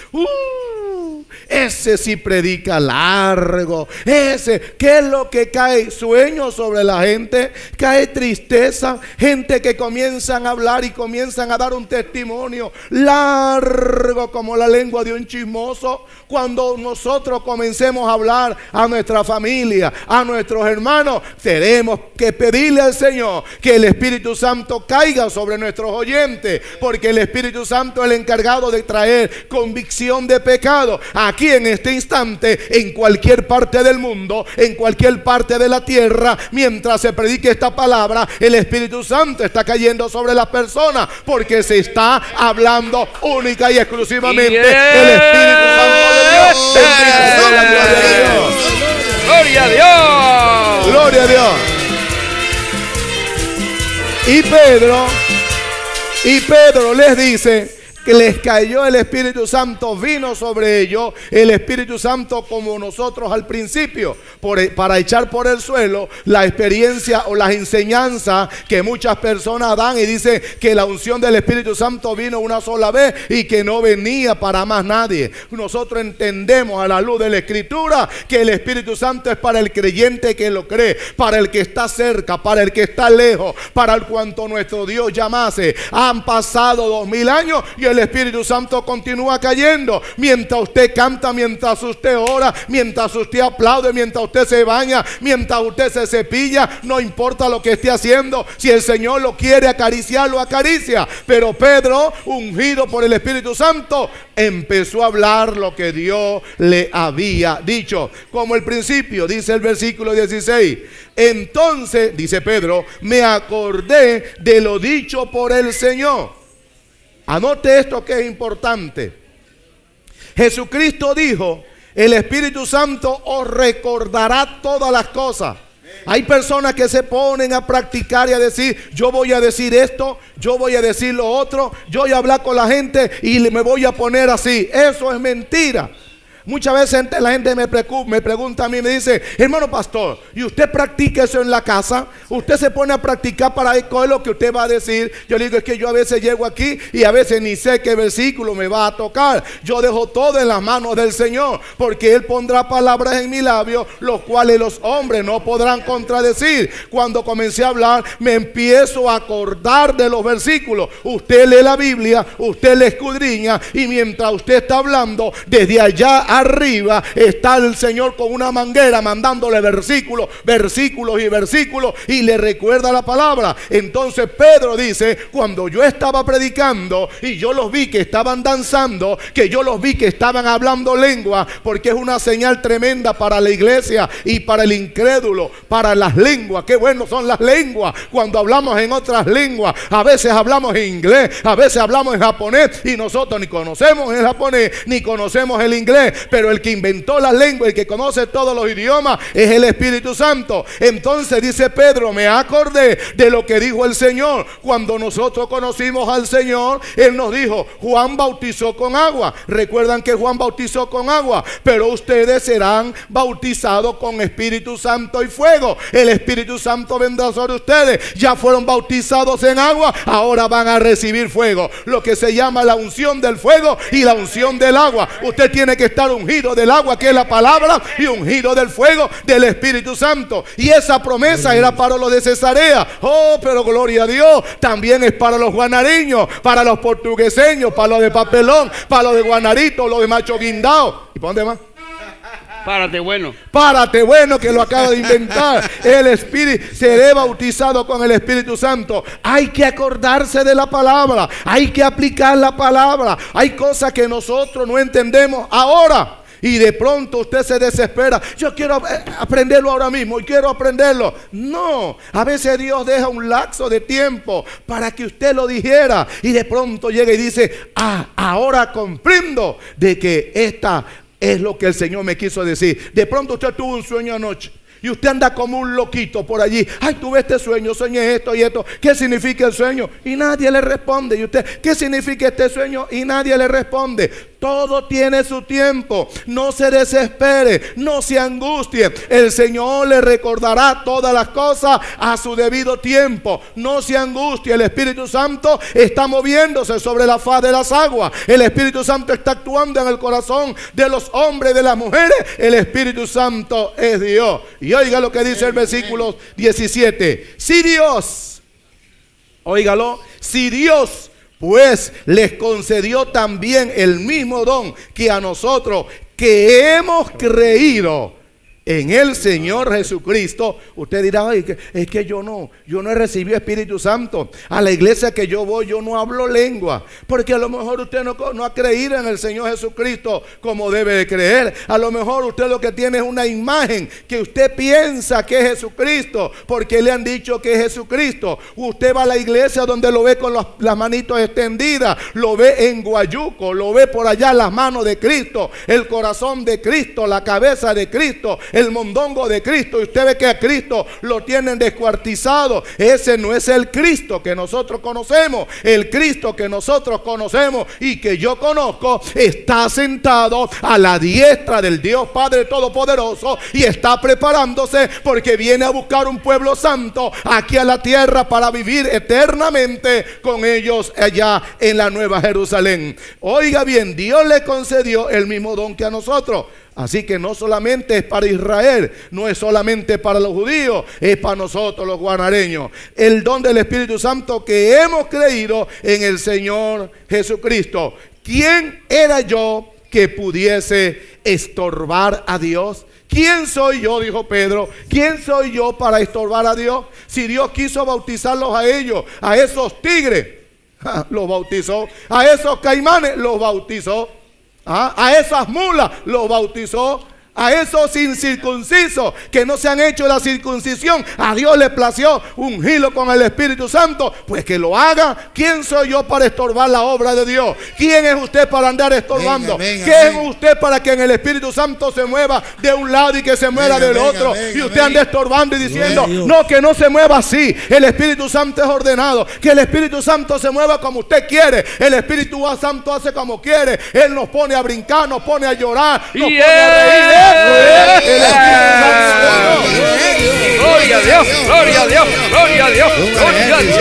Uh, ese sí predica largo. Ese, ¿qué es lo que cae? Sueño sobre la gente, cae tristeza, gente que comienzan a hablar y comienzan a dar un testimonio largo como la lengua de un chismoso. Cuando nosotros comencemos a hablar a nuestra familia, a nuestros hermanos, tenemos que pedirle al Señor que el Espíritu Santo caiga sobre nuestros oyentes, porque el Espíritu Santo es el encargado de traer convicción de pecado. Aquí en este instante, en cualquier parte del mundo, en cualquier parte de la tierra, mientras se predique esta palabra, el Espíritu Santo está cayendo sobre las personas, porque se está hablando única y exclusivamente Yeah. el Espíritu Santo de Dios. Bendito sea la gloria de Dios. Gloria a Dios. Gloria a Dios. Y Pedro, y Pedro les dice que les cayó el Espíritu Santo, vino sobre ellos el Espíritu Santo como nosotros al principio, por, para echar por el suelo la experiencia o las enseñanzas que muchas personas dan y dicen que la unción del Espíritu Santo vino una sola vez y que no venía para más nadie. Nosotros entendemos a la luz de la Escritura que el Espíritu Santo es para el creyente que lo cree, para el que está cerca, para el que está lejos, para el cuanto nuestro Dios llamase. Han pasado dos mil años y el Espíritu Santo continúa cayendo mientras usted canta, mientras usted ora, mientras usted aplaude, mientras usted se baña, mientras usted se cepilla. No importa lo que esté haciendo, si el Señor lo quiere acariciar, lo acaricia. Pero Pedro, ungido por el Espíritu Santo, empezó a hablar lo que Dios le había dicho, como el principio, dice el versículo dieciséis. Entonces, dice Pedro, me acordé de lo dicho por el Señor. Anote esto que es importante. Jesucristo dijo: el Espíritu Santo os recordará todas las cosas. Hay personas que se ponen a practicar y a decir: yo voy a decir esto, yo voy a decir lo otro, yo voy a hablar con la gente y me voy a poner así. Eso es mentira. Muchas veces la gente me, me pregunta a mí, me dice: hermano pastor, ¿y usted practica eso en la casa? ¿Usted se pone a practicar para escoger lo que usted va a decir? Yo le digo: es que yo a veces llego aquí y a veces ni sé qué versículo me va a tocar. Yo dejo todo en las manos del Señor, porque Él pondrá palabras en mi labio, los cuales los hombres no podrán contradecir. Cuando comencé a hablar, me empiezo a acordar de los versículos. Usted lee la Biblia, usted le escudriña, y mientras usted está hablando, desde allá arriba está el Señor con una manguera mandándole versículos, versículos y versículos, y le recuerda la palabra. Entonces Pedro dice: cuando yo estaba predicando y yo los vi que estaban danzando, que yo los vi que estaban hablando lengua, porque es una señal tremenda para la iglesia y para el incrédulo, para las lenguas. Qué bueno son las lenguas cuando hablamos en otras lenguas. A veces hablamos en inglés, a veces hablamos en japonés, y nosotros ni conocemos el japonés ni conocemos el inglés. pero el que inventó la lengua, el que conoce todos los idiomas, es el Espíritu Santo. Entonces dice Pedro, me acordé de lo que dijo el Señor. Cuando nosotros conocimos al Señor, Él nos dijo, Juan bautizó con agua. Recuerdan que Juan bautizó con agua, pero ustedes serán bautizados con Espíritu Santo y fuego. El Espíritu Santo vendrá sobre ustedes. Ya fueron bautizados en agua, ahora van a recibir fuego, lo que se llama la unción del fuego y la unción del agua. Usted tiene que estar ungido del agua, que es la palabra, y ungido del fuego, del Espíritu Santo. Y esa promesa era para los de Cesarea. Oh, pero gloria a Dios, también es para los guanareños, para los portugueseños, para los de Papelón, para los de Guanarito, los de Macho Guindao. ¿Y para dónde más? Párate bueno. Párate bueno, que lo acaba de inventar. El Espíritu, seré bautizado con el Espíritu Santo. Hay que acordarse de la palabra, hay que aplicar la palabra. Hay cosas que nosotros no entendemos ahora y de pronto usted se desespera. Yo quiero aprenderlo ahora mismo y quiero aprenderlo. No, a veces Dios deja un lapso de tiempo para que usted lo dijera y de pronto llega y dice, ah, ahora comprendo de que esta es lo que el Señor me quiso decir. De pronto usted tuvo un sueño anoche y usted anda como un loquito por allí. Ay, tuve este sueño, soñé esto y esto. ¿Qué significa el sueño? Y nadie le responde. Y usted, ¿qué significa este sueño? Y nadie le responde. Todo tiene su tiempo. No se desespere, no se angustie. El Señor le recordará todas las cosas a su debido tiempo. No se angustie. El Espíritu Santo está moviéndose sobre la faz de las aguas. El Espíritu Santo está actuando en el corazón de los hombres y de las mujeres. El Espíritu Santo es Dios. Y oiga lo que dice el versículo diecisiete. Si Dios, óigalo, si Dios pues les concedió también el mismo don que a nosotros, que hemos creído en el Señor Jesucristo. Usted dirá, ay, que, es que yo no, yo no he recibido Espíritu Santo. A la iglesia que yo voy, yo no hablo lengua, porque a lo mejor usted no, no ha creído en el Señor Jesucristo como debe de creer. A lo mejor usted lo que tiene es una imagen que usted piensa que es Jesucristo, porque le han dicho que es Jesucristo. Usted va a la iglesia donde lo ve con los, las manitos extendidas, lo ve en guayuco, lo ve por allá las manos de Cristo, el corazón de Cristo, la cabeza de Cristo, el mondongo de Cristo, y usted ve que a Cristo lo tienen descuartizado. Ese no es el Cristo que nosotros conocemos. El Cristo que nosotros conocemos y que yo conozco está sentado a la diestra del Dios Padre Todopoderoso y está preparándose, porque viene a buscar un pueblo santo aquí a la tierra para vivir eternamente con ellos allá en la Nueva Jerusalén. Oiga bien, Dios le concedió el mismo don que a nosotros. Así que no solamente es para Israel, no es solamente para los judíos, es para nosotros los guanareños. El don del Espíritu Santo que hemos creído en el Señor Jesucristo. ¿Quién era yo que pudiese estorbar a Dios? ¿Quién soy yo? Dijo Pedro. ¿Quién soy yo para estorbar a Dios? Si Dios quiso bautizarlos a ellos, a esos tigres, los bautizó. A esos caimanes, los bautizó. ¿Ah? A esas mulas los bautizó. A esos incircuncisos que no se han hecho la circuncisión, a Dios le plació ungirlo con el Espíritu Santo, pues que lo haga. ¿Quién soy yo para estorbar la obra de Dios? ¿Quién es usted para andar estorbando? Venga, venga, ¿Quién venga. es usted para que en el Espíritu Santo se mueva de un lado y que se mueva venga, del venga, otro? Venga, y usted venga. anda estorbando y diciendo, no, que no se mueva así. El Espíritu Santo es ordenado. Que el Espíritu Santo se mueva como usted quiere. El Espíritu Santo hace como quiere. Él nos pone a brincar, nos pone a llorar, nos yeah. pone a reír. Gloria a Dios, gloria a Dios, gloria a Dios, gloria a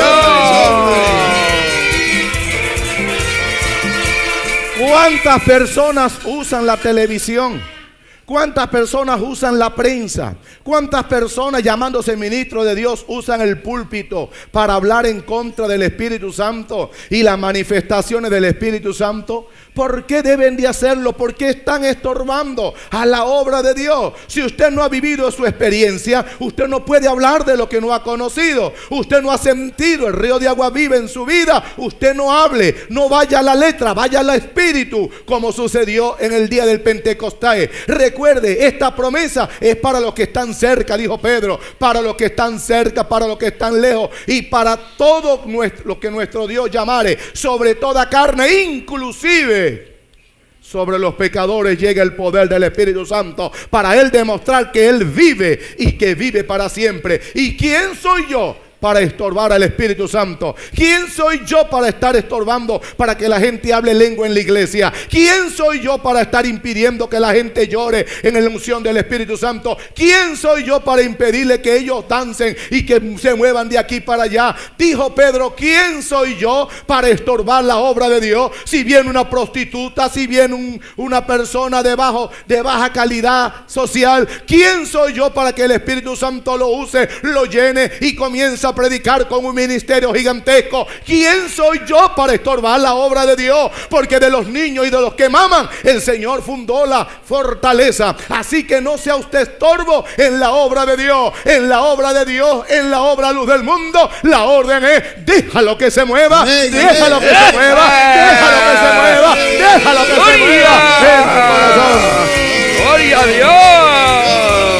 Dios. ¿Cuántas personas usan la televisión? ¿Cuántas personas usan la prensa? ¿Cuántas personas llamándose ministros de Dios usan el púlpito para hablar en contra del Espíritu Santo y las manifestaciones del Espíritu Santo? ¿Por qué deben de hacerlo? ¿Por qué están estorbando a la obra de Dios? Si usted no ha vivido su experiencia, usted no puede hablar de lo que no ha conocido. Usted no ha sentido el río de agua viva en su vida. Usted no hable, no vaya a la letra, vaya al espíritu, como sucedió en el día del Pentecostés. Recuerde, esta promesa es para los que están cerca, dijo Pedro, para los que están cerca, para los que están lejos y para todo nuestro, lo que nuestro Dios llamare, sobre toda carne, inclusive sobre los pecadores llega el poder del Espíritu Santo para Él demostrar que Él vive y que vive para siempre. ¿Y quién soy yo para estorbar al Espíritu Santo? ¿Quién soy yo para estar estorbando para que la gente hable lengua en la iglesia? ¿Quién soy yo para estar impidiendo que la gente llore en la unción del Espíritu Santo? ¿Quién soy yo para impedirle que ellos dancen y que se muevan de aquí para allá? Dijo Pedro, ¿quién soy yo para estorbar la obra de Dios? Si viene una prostituta, si viene un, una persona de, bajo, de baja calidad social, ¿quién soy yo para que el Espíritu Santo lo use, lo llene y comience a predicar con un ministerio gigantesco? ¿Quién soy yo para estorbar la obra de Dios? Porque de los niños y de los que maman el Señor fundó la fortaleza. Así que no sea usted estorbo en la obra de Dios, en la obra de Dios, en la obra luz del mundo. La orden es: déjalo que se mueva, amén, déjalo amén, que se mueva, déjalo que se mueva, déjalo que se mueva en tu corazón. ¡Gloria a Dios!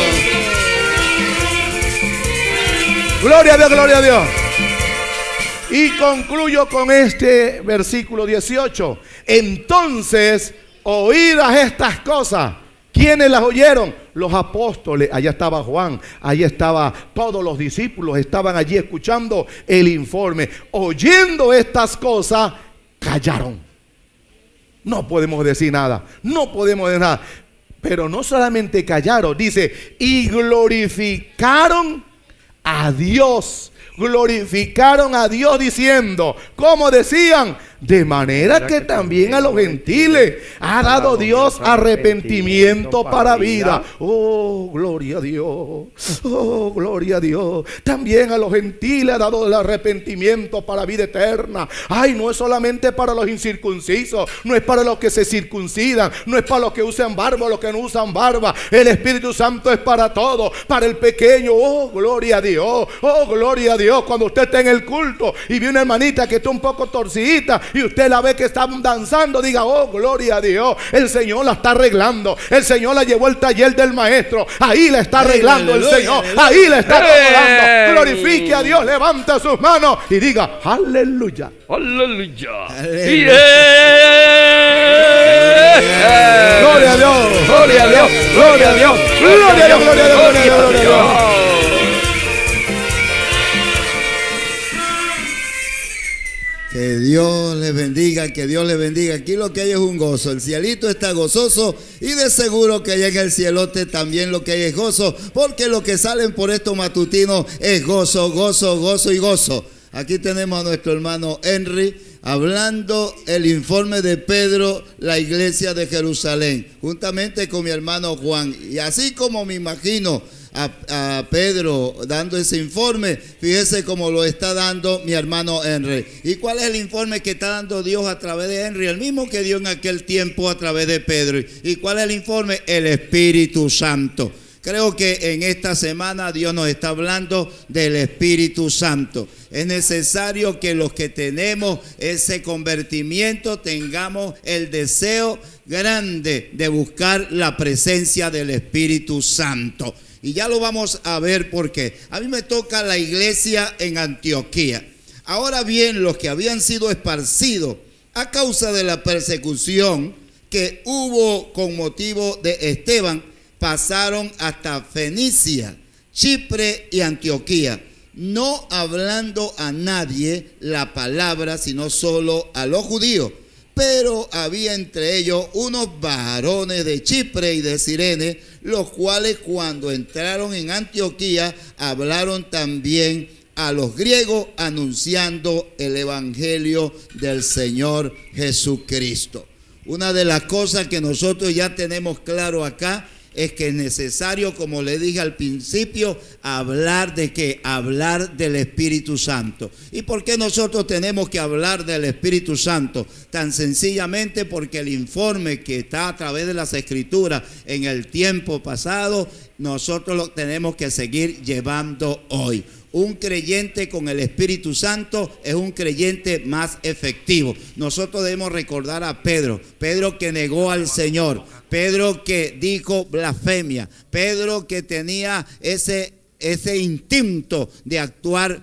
Gloria a Dios, gloria a Dios. Y concluyo con este versículo dieciocho. Entonces oídas estas cosas. ¿Quiénes las oyeron? Los apóstoles. Allá estaba Juan, allá estaba todos los discípulos, estaban allí escuchando el informe. Oyendo estas cosas, callaron. No podemos decir nada, no podemos decir nada. Pero no solamente callaron, dice, y glorificaron a Dios. Glorificaron a Dios diciendo, como decían, de manera que también a los gentiles ha dado Dios arrepentimiento para vida. Oh, gloria a Dios. Oh, gloria a Dios. También a los gentiles ha dado el arrepentimiento para vida eterna. Ay, no es solamente para los incircuncisos, no es para los que se circuncidan, no es para los que usan barba o los que no usan barba. El Espíritu Santo es para todos, para el pequeño. Oh, gloria a Dios. Oh, gloria a Dios. Cuando usted está en el culto y ve una hermanita que está un poco torcidita y usted la ve que está danzando, diga, oh, gloria a Dios, el Señor la está arreglando. El Señor la llevó al taller del maestro, ahí la está arreglando el Señor, ahí la está acomodando. Glorifique a Dios, levanta sus manos y diga, aleluya. Aleluya. Aleluya. Yeah. Gloria a Dios, gloria a Dios, gloria a Dios, gloria a Dios, gloria a Dios, gloria a Dios, gloria a Dios. Que Dios les bendiga, que Dios les bendiga. Aquí lo que hay es un gozo. El cielito está gozoso y de seguro que allá en el cielote también lo que hay es gozo, porque lo que salen por estos matutinos es gozo, gozo, gozo y gozo. Aquí tenemos a nuestro hermano Henry hablando el informe de Pedro, la iglesia de Jerusalén, juntamente con mi hermano Juan. Y así como me imagino A, a Pedro dando ese informe, fíjese cómo lo está dando mi hermano Henry. ¿Y cuál es el informe que está dando Dios a través de Henry? El mismo que dio en aquel tiempo a través de Pedro. ¿Y cuál es el informe? El Espíritu Santo. Creo que en esta semana Dios nos está hablando del Espíritu Santo. Es necesario que los que tenemos ese convertimiento tengamos el deseo grande de buscar la presencia del Espíritu Santo. Y ya lo vamos a ver porque a mí me toca la iglesia en Antioquía. Ahora bien, los que habían sido esparcidos a causa de la persecución que hubo con motivo de Esteban, pasaron hasta Fenicia, Chipre y Antioquía, no hablando a nadie la palabra, sino solo a los judíos. Pero había entre ellos unos varones de Chipre y de Cirene, los cuales cuando entraron en Antioquía hablaron también a los griegos anunciando el evangelio del Señor Jesucristo. Una de las cosas que nosotros ya tenemos claro acá es que es necesario, como le dije al principio, hablar de qué, hablar del Espíritu Santo. ¿Y por qué nosotros tenemos que hablar del Espíritu Santo? Tan sencillamente porque el informe que está a través de las Escrituras en el tiempo pasado, nosotros lo tenemos que seguir llevando hoy. Un creyente con el Espíritu Santo es un creyente más efectivo. Nosotros debemos recordar a Pedro, Pedro que negó al Señor, Pedro que dijo blasfemia, Pedro que tenía ese, ese instinto de actuar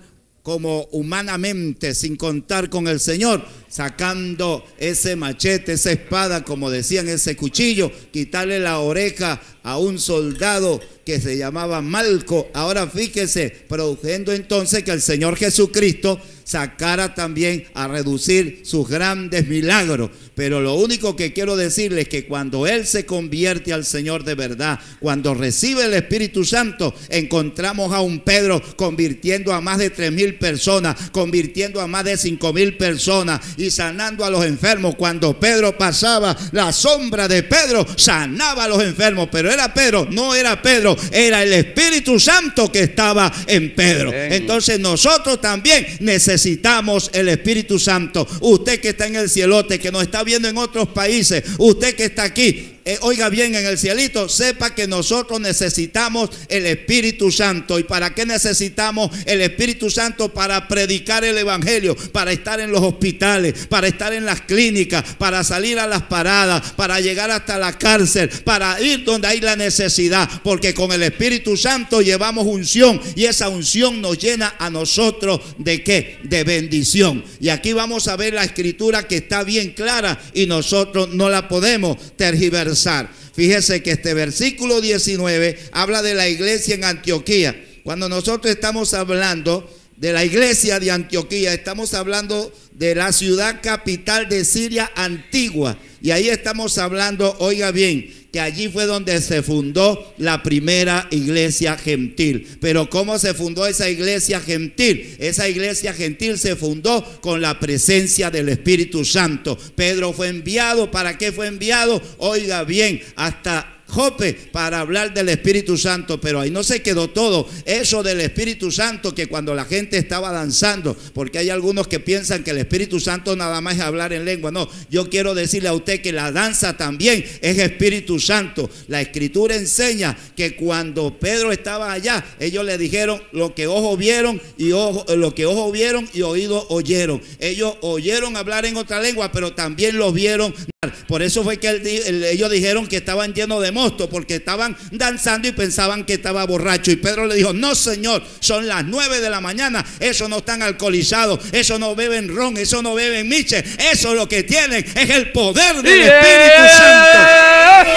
como humanamente, sin contar con el Señor, sacando ese machete, esa espada, como decían, ese cuchillo, quitarle la oreja a un soldado que se llamaba Malco. Ahora fíjese, produciendo entonces que el Señor Jesucristo sacara también a reducir sus grandes milagros. Pero lo único que quiero decirles es que cuando Él se convierte al Señor de verdad, cuando recibe el Espíritu Santo, encontramos a un Pedro convirtiendo a más de tres mil personas, convirtiendo a más de cinco mil personas y sanando a los enfermos. Cuando Pedro pasaba, la sombra de Pedro sanaba a los enfermos. Pero era Pedro, no era Pedro, era el Espíritu Santo que estaba en Pedro. Entonces nosotros también necesitamos el Espíritu Santo. Usted que está en el cielote, que nos está viendo en otros países, usted que está aquí, eh, oiga bien, en el cielito, sepa que nosotros necesitamos el Espíritu Santo. ¿Y para qué necesitamos el Espíritu Santo? Para predicar el Evangelio, para estar en los hospitales, para estar en las clínicas, para salir a las paradas, para llegar hasta la cárcel, para ir donde hay la necesidad, porque con el Espíritu Santo llevamos unción y esa unción nos llena a nosotros ¿de qué? De bendición. Y aquí vamos a ver la escritura que está bien clara y nosotros no la podemos tergiversar. Fíjese que este versículo diecinueve habla de la iglesia en Antioquía. Cuando nosotros estamos hablando de la iglesia de Antioquía, estamos hablando de la ciudad capital de Siria antigua. Y ahí estamos hablando, oiga bien, que allí fue donde se fundó la primera iglesia gentil. Pero ¿cómo se fundó esa iglesia gentil? Esa iglesia gentil se fundó con la presencia del Espíritu Santo. Pedro fue enviado. ¿Para qué fue enviado? Oiga bien, hasta Jope para hablar del Espíritu Santo. Pero ahí no se quedó todo. Eso del Espíritu Santo, que cuando la gente estaba danzando, porque hay algunos que piensan que el Espíritu Santo nada más es hablar en lengua. No, yo quiero decirle a usted que la danza también es Espíritu Santo. La escritura enseña que cuando Pedro estaba allá, ellos le dijeron lo que ojos vieron y ojo, lo que ojos vieron y oídos oyeron. Ellos oyeron hablar en otra lengua, pero también los vieron. Por eso fue que él, él, ellos dijeron que estaban llenos de mosto, porque estaban danzando y pensaban que estaba borracho. Y Pedro le dijo: no, Señor, son las nueve de la mañana, eso no están alcoholizados, eso no beben ron, eso no beben miche, eso lo que tienen es el poder del yeah. Espíritu Santo.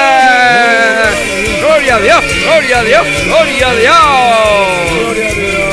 Yeah. Gloria a Dios, gloria a Dios, gloria a Dios, gloria a Dios.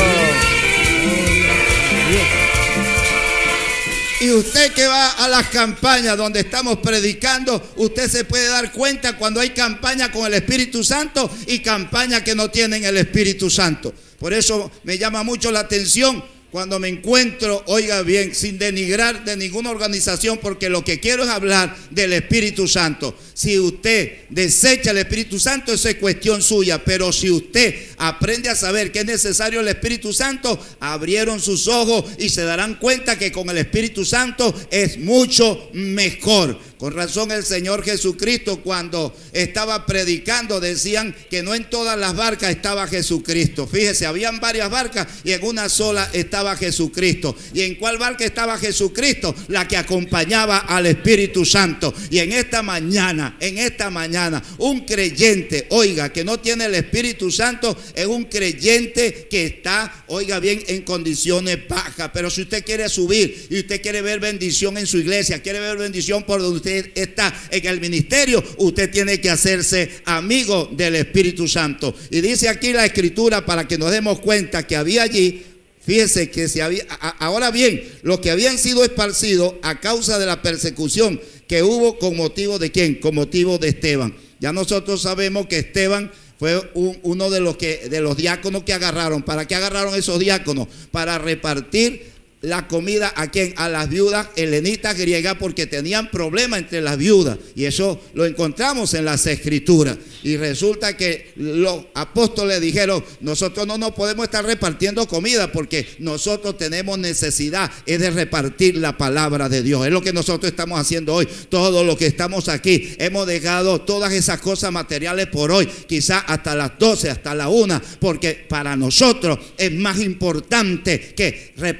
Y usted que va a las campañas donde estamos predicando, usted se puede dar cuenta cuando hay campaña con el Espíritu Santo y campaña que no tienen el Espíritu Santo. Por eso me llama mucho la atención cuando me encuentro, oiga bien, sin denigrar de ninguna organización, porque lo que quiero es hablar del Espíritu Santo. Si usted desecha el Espíritu Santo, eso es cuestión suya. Pero si usted aprende a saber que es necesario el Espíritu Santo, abrieron sus ojos y se darán cuenta que con el Espíritu Santo es mucho mejor. Con razón el Señor Jesucristo, cuando estaba predicando, decían que no en todas las barcas estaba Jesucristo. Fíjese, habían varias barcas y en una sola estaba Jesucristo. ¿Y en cuál barca estaba Jesucristo? La que acompañaba al Espíritu Santo. Y en esta mañana, en esta mañana, un creyente, oiga, que no tiene el Espíritu Santo, es un creyente que está, oiga bien, en condiciones bajas. Pero si usted quiere subir y usted quiere ver bendición en su iglesia, quiere ver bendición por donde usted está en el ministerio, usted tiene que hacerse amigo del Espíritu Santo. Y dice aquí la escritura, para que nos demos cuenta que había allí, fíjese que se había, ahora bien, los que habían sido esparcidos a causa de la persecución que hubo con motivo de ¿quién? Con motivo de Esteban. Ya nosotros sabemos que Esteban fue un, uno de los, que, de los diáconos que agarraron. ¿Para qué agarraron esos diáconos? Para repartir la comida ¿a quién? A las viudas helenitas griegas, porque tenían problemas entre las viudas. Y eso lo encontramos en las escrituras. Y resulta que los apóstoles dijeron: nosotros no nos podemos estar repartiendo comida, porque nosotros tenemos necesidad es de repartir la palabra de Dios. Es lo que nosotros estamos haciendo hoy. Todos los que estamos aquí hemos dejado todas esas cosas materiales por hoy, quizás hasta las doce, hasta la una, porque para nosotros es más importante que repartir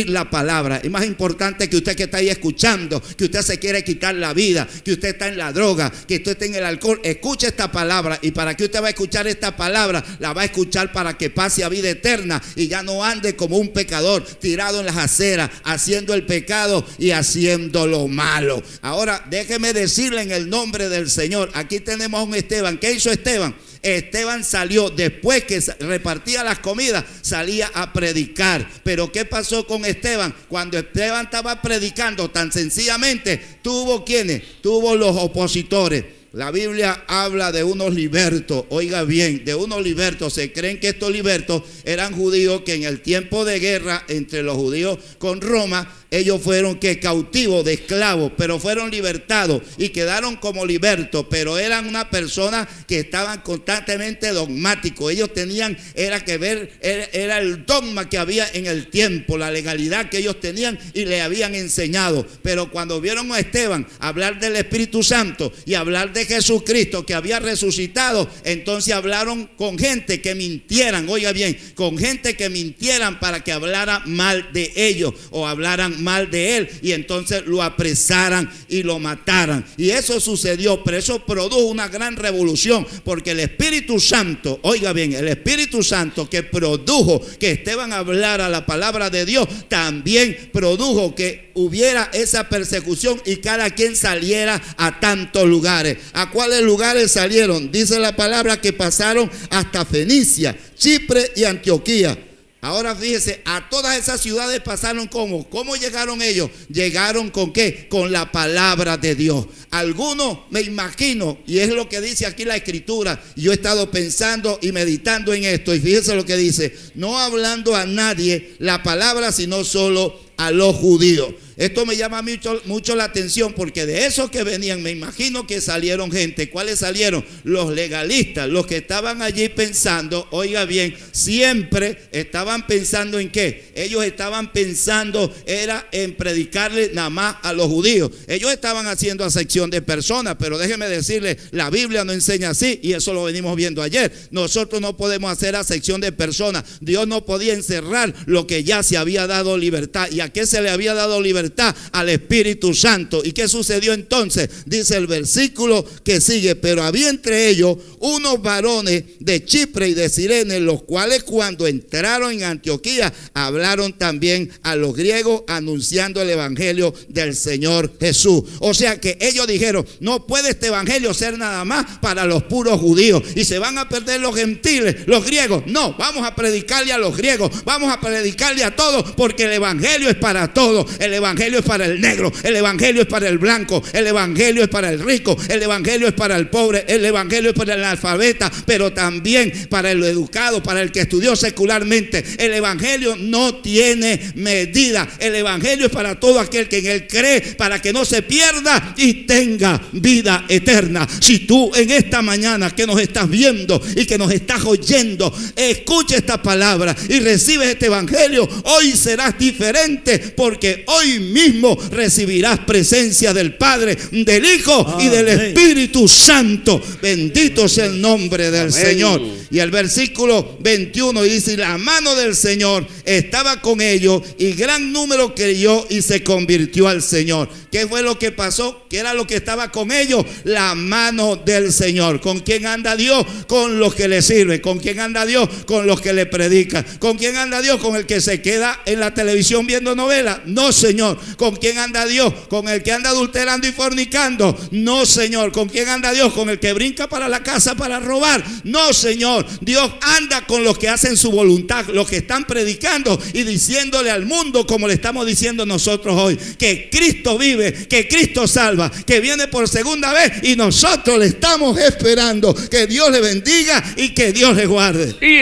la palabra. Es más importante que usted que está ahí escuchando, que usted se quiere quitar la vida, que usted está en la droga, que usted está en el alcohol. Escuche esta palabra. ¿Y para qué usted va a escuchar esta palabra? La va a escuchar para que pase a vida eterna y ya no ande como un pecador tirado en las aceras, haciendo el pecado y haciendo lo malo. Ahora déjeme decirle en el nombre del Señor, aquí tenemos a un Esteban. ¿Qué hizo Esteban? Esteban salió después que repartía las comidas, salía a predicar. Pero ¿qué pasó con Esteban? Cuando Esteban estaba predicando, tan sencillamente tuvo quienes, tuvo los opositores. La Biblia habla de unos libertos, oiga bien, de unos libertos. Se creen que estos libertos eran judíos que en el tiempo de guerra entre los judíos con Roma, ellos fueron que cautivos de esclavos, pero fueron libertados y quedaron como libertos, pero eran una persona que estaban constantemente dogmáticos. Ellos tenían, era que ver, era, era el dogma que había en el tiempo, la legalidad que ellos tenían y le habían enseñado. Pero cuando vieron a Esteban hablar del Espíritu Santo y hablar de Jesucristo que había resucitado, entonces hablaron con gente que mintieran, oiga bien, con gente que mintieran para que hablara mal de ellos o hablaran mal de él, y entonces lo apresaran y lo mataran. Y eso sucedió, pero eso produjo una gran revolución, porque el Espíritu Santo, oiga bien, el Espíritu Santo que produjo que Esteban hablara la palabra de Dios, también produjo que hubiera esa persecución y cada quien saliera a tantos lugares. ¿A cuáles lugares salieron? Dice la palabra que pasaron hasta Fenicia, Chipre y Antioquía. Ahora fíjese, a todas esas ciudades pasaron como, ¿cómo llegaron ellos? Llegaron con ¿qué? Con la palabra de Dios. Algunos, me imagino, y es lo que dice aquí la Escritura, yo he estado pensando y meditando en esto, y fíjese lo que dice, no hablando a nadie la palabra, sino solo a los judíos. Esto me llama mucho, mucho la atención, porque de esos que venían, me imagino que salieron gente. ¿Cuáles salieron? Los legalistas, los que estaban allí pensando, oiga bien, siempre estaban pensando en qué. Ellos estaban pensando, era en predicarle nada más a los judíos. Ellos estaban haciendo acepción de personas, pero déjeme decirle, la Biblia no enseña así, y eso lo venimos viendo ayer. Nosotros no podemos hacer acepción de personas. Dios no podía encerrar lo que ya se había dado libertad. ¿Y a qué se le había dado libertad? Al Espíritu Santo. ¿Y qué sucedió entonces? Dice el versículo que sigue, pero había entre ellos unos varones de Chipre y de Cirene, los cuales cuando entraron en Antioquía hablaron también a los griegos anunciando el evangelio del Señor Jesús. O sea que ellos dijeron, no puede este evangelio ser nada más para los puros judíos y se van a perder los gentiles, los griegos. No, vamos a predicarle a los griegos, vamos a predicarle a todos, porque el evangelio es para todos. El evangelio es para el negro, el evangelio es para el blanco, el evangelio es para el rico, el evangelio es para el pobre, el evangelio es para el analfabeta, pero también para el educado, para el que estudió secularmente. El evangelio no tiene medida. El evangelio es para todo aquel que en él cree, para que no se pierda y tenga vida eterna. Si tú en esta mañana que nos estás viendo y que nos estás oyendo, escucha esta palabra y recibes este evangelio, hoy serás diferente, porque hoy mismo recibirás presencia del Padre, del Hijo Amén. Y del Espíritu Santo. Bendito sea el nombre del Amén. Señor. Y el versículo veintiuno dice, la mano del Señor estaba con ellos y gran número creyó y se convirtió al Señor. ¿Qué fue lo que pasó? ¿Qué era lo que estaba con ellos? La mano del Señor. ¿Con quién anda Dios? Con los que le sirven. ¿Con quién anda Dios? Con los que le predican. ¿Con quién anda Dios? Con el que se queda en la televisión viendo novelas. No, Señor. ¿Con quién anda Dios? ¿Con el que anda adulterando y fornicando? No, Señor. ¿Con quién anda Dios? ¿Con el que brinca para la casa para robar? No, Señor. Dios anda con los que hacen su voluntad, los que están predicando y diciéndole al mundo, como le estamos diciendo nosotros hoy, que Cristo vive, que Cristo salva, que viene por segunda vez, y nosotros le estamos esperando. Que Dios le bendiga y que Dios le guarde. Y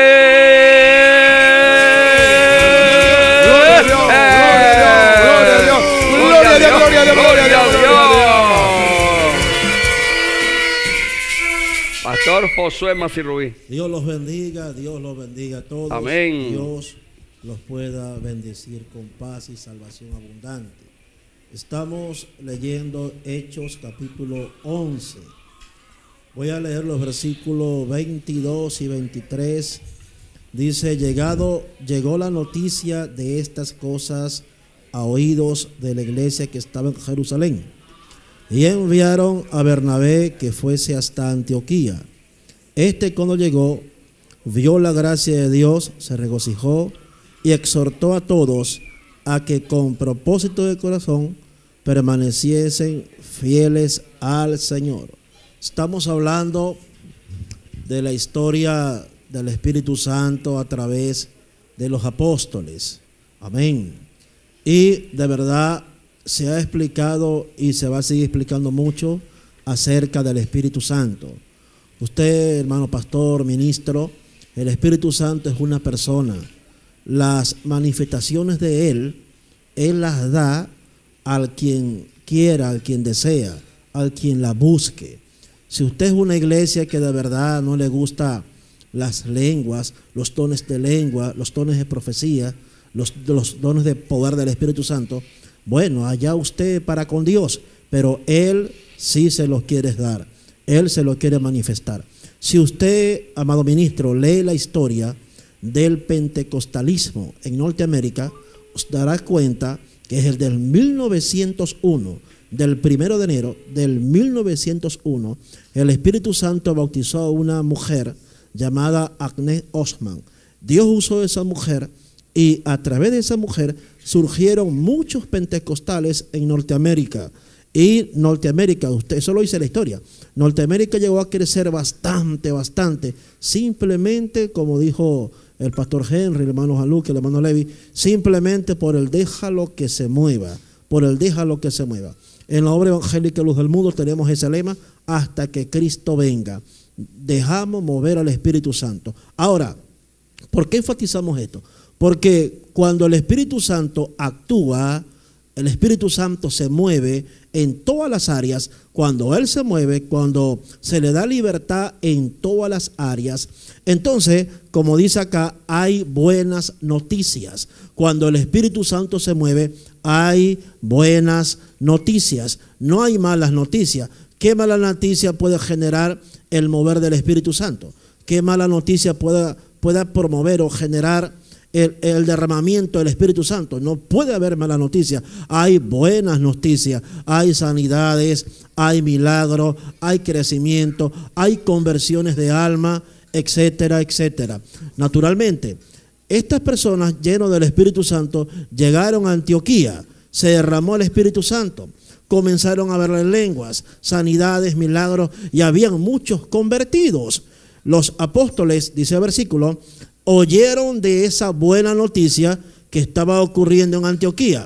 él... Gloria a Dios, gloria a Dios, gloria a Dios, gloria a Dios, gloria a Dios, gloria a Dios. Pastor Josué Macirrubí. Dios los bendiga, Dios los bendiga a todos. Amén. Dios los pueda bendecir con paz y salvación abundante. Estamos leyendo Hechos capítulo once. Voy a leer los versículos veintidós y veintitrés Dice, llegado, llegó la noticia de estas cosas a oídos de la iglesia que estaba en Jerusalén. Y enviaron a Bernabé que fuese hasta Antioquía. Este, cuando llegó, vio la gracia de Dios, se regocijó y exhortó a todos a que con propósito de corazón permaneciesen fieles al Señor. Estamos hablando de la historia del Espíritu Santo a través de los apóstoles. Amén. Y de verdad se ha explicado y se va a seguir explicando mucho acerca del Espíritu Santo. Usted, hermano pastor, ministro, el Espíritu Santo es una persona. Las manifestaciones de Él, Él las da al quien quiera, al quien desea, al quien la busque. Si usted es una iglesia que de verdad no le gusta las lenguas, los dones de lengua, los dones de profecía, los, los dones de poder del Espíritu Santo, bueno, allá usted para con Dios, pero Él sí se los quiere dar, Él se lo quiere manifestar. Si usted, amado ministro, lee la historia del pentecostalismo en Norteamérica, os dará cuenta que es el del mil novecientos uno, del primero de enero del mil novecientos uno, el Espíritu Santo bautizó a una mujer llamada Agnes Osman. Dios usó a esa mujer y a través de esa mujer surgieron muchos pentecostales en Norteamérica. Y Norteamérica, usted, eso lo dice la historia, Norteamérica llegó a crecer bastante, bastante, simplemente como dijo el pastor Henry, el hermano Jaluque, el hermano Levi, simplemente por el déjalo que se mueva, por el déjalo que se mueva. En la obra evangélica Luz del Mundo tenemos ese lema, hasta que Cristo venga. Dejamos mover al Espíritu Santo. Ahora, ¿por qué enfatizamos esto? Porque cuando el Espíritu Santo actúa, el Espíritu Santo se mueve en todas las áreas. Cuando Él se mueve, cuando se le da libertad en todas las áreas, entonces, como dice acá, hay buenas noticias. Cuando el Espíritu Santo se mueve, hay buenas noticias. No hay malas noticias. ¿Qué mala noticia puede generar el mover del Espíritu Santo? ¿Qué mala noticia pueda, pueda promover o generar el, el derramamiento del Espíritu Santo? No puede haber mala noticia. Hay buenas noticias, hay sanidades, hay milagros, hay crecimiento, hay conversiones de alma, etcétera, etcétera. Naturalmente, estas personas llenas del Espíritu Santo llegaron a Antioquía, se derramó el Espíritu Santo, comenzaron a ver las lenguas, sanidades, milagros, y habían muchos convertidos. Los apóstoles, dice el versículo, oyeron de esa buena noticia que estaba ocurriendo en Antioquía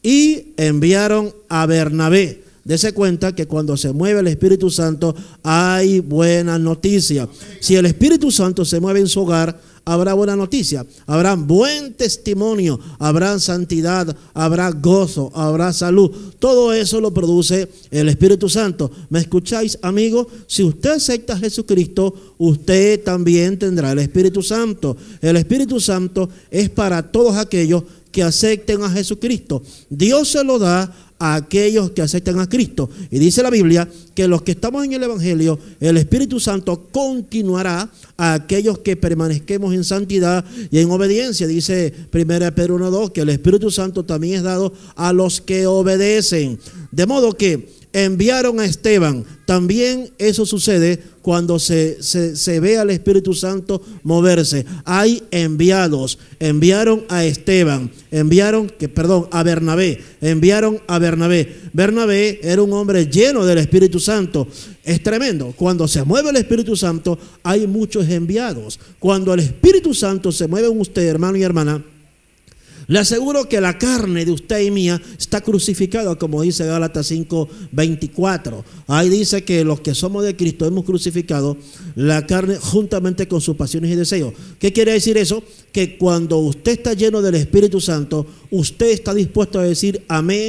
y enviaron a Bernabé. Dese cuenta que cuando se mueve el Espíritu Santo hay buena noticia. Si el Espíritu Santo se mueve en su hogar, habrá buena noticia, habrá buen testimonio, habrá santidad, habrá gozo, habrá salud. Todo eso lo produce el Espíritu Santo. ¿Me escucháis, amigo? Si usted acepta a Jesucristo, usted también tendrá el Espíritu Santo. El Espíritu Santo es para todos aquellos que acepten a Jesucristo. Dios se lo da a aquellos que aceptan a Cristo. Y dice la Biblia que los que estamos en el Evangelio, el Espíritu Santo continuará a aquellos que permanezquemos en santidad y en obediencia. Dice primera de Pedro uno dos que el Espíritu Santo también es dado a los que obedecen. De modo que enviaron a Esteban. También eso sucede cuando se, se, se ve al Espíritu Santo moverse. Hay enviados. Enviaron a Esteban. Enviaron, que perdón, a Bernabé. Enviaron a Bernabé. Bernabé era un hombre lleno del Espíritu Santo. Es tremendo. Cuando se mueve el Espíritu Santo, hay muchos enviados. Cuando el Espíritu Santo se mueve en usted, hermano y hermana, le aseguro que la carne de usted y mía está crucificada, como dice Gálatas cinco veinticuatro. Ahí dice que los que somos de Cristo hemos crucificado la carne juntamente con sus pasiones y deseos. ¿Qué quiere decir eso? Que cuando usted está lleno del Espíritu Santo, usted está dispuesto a decir amén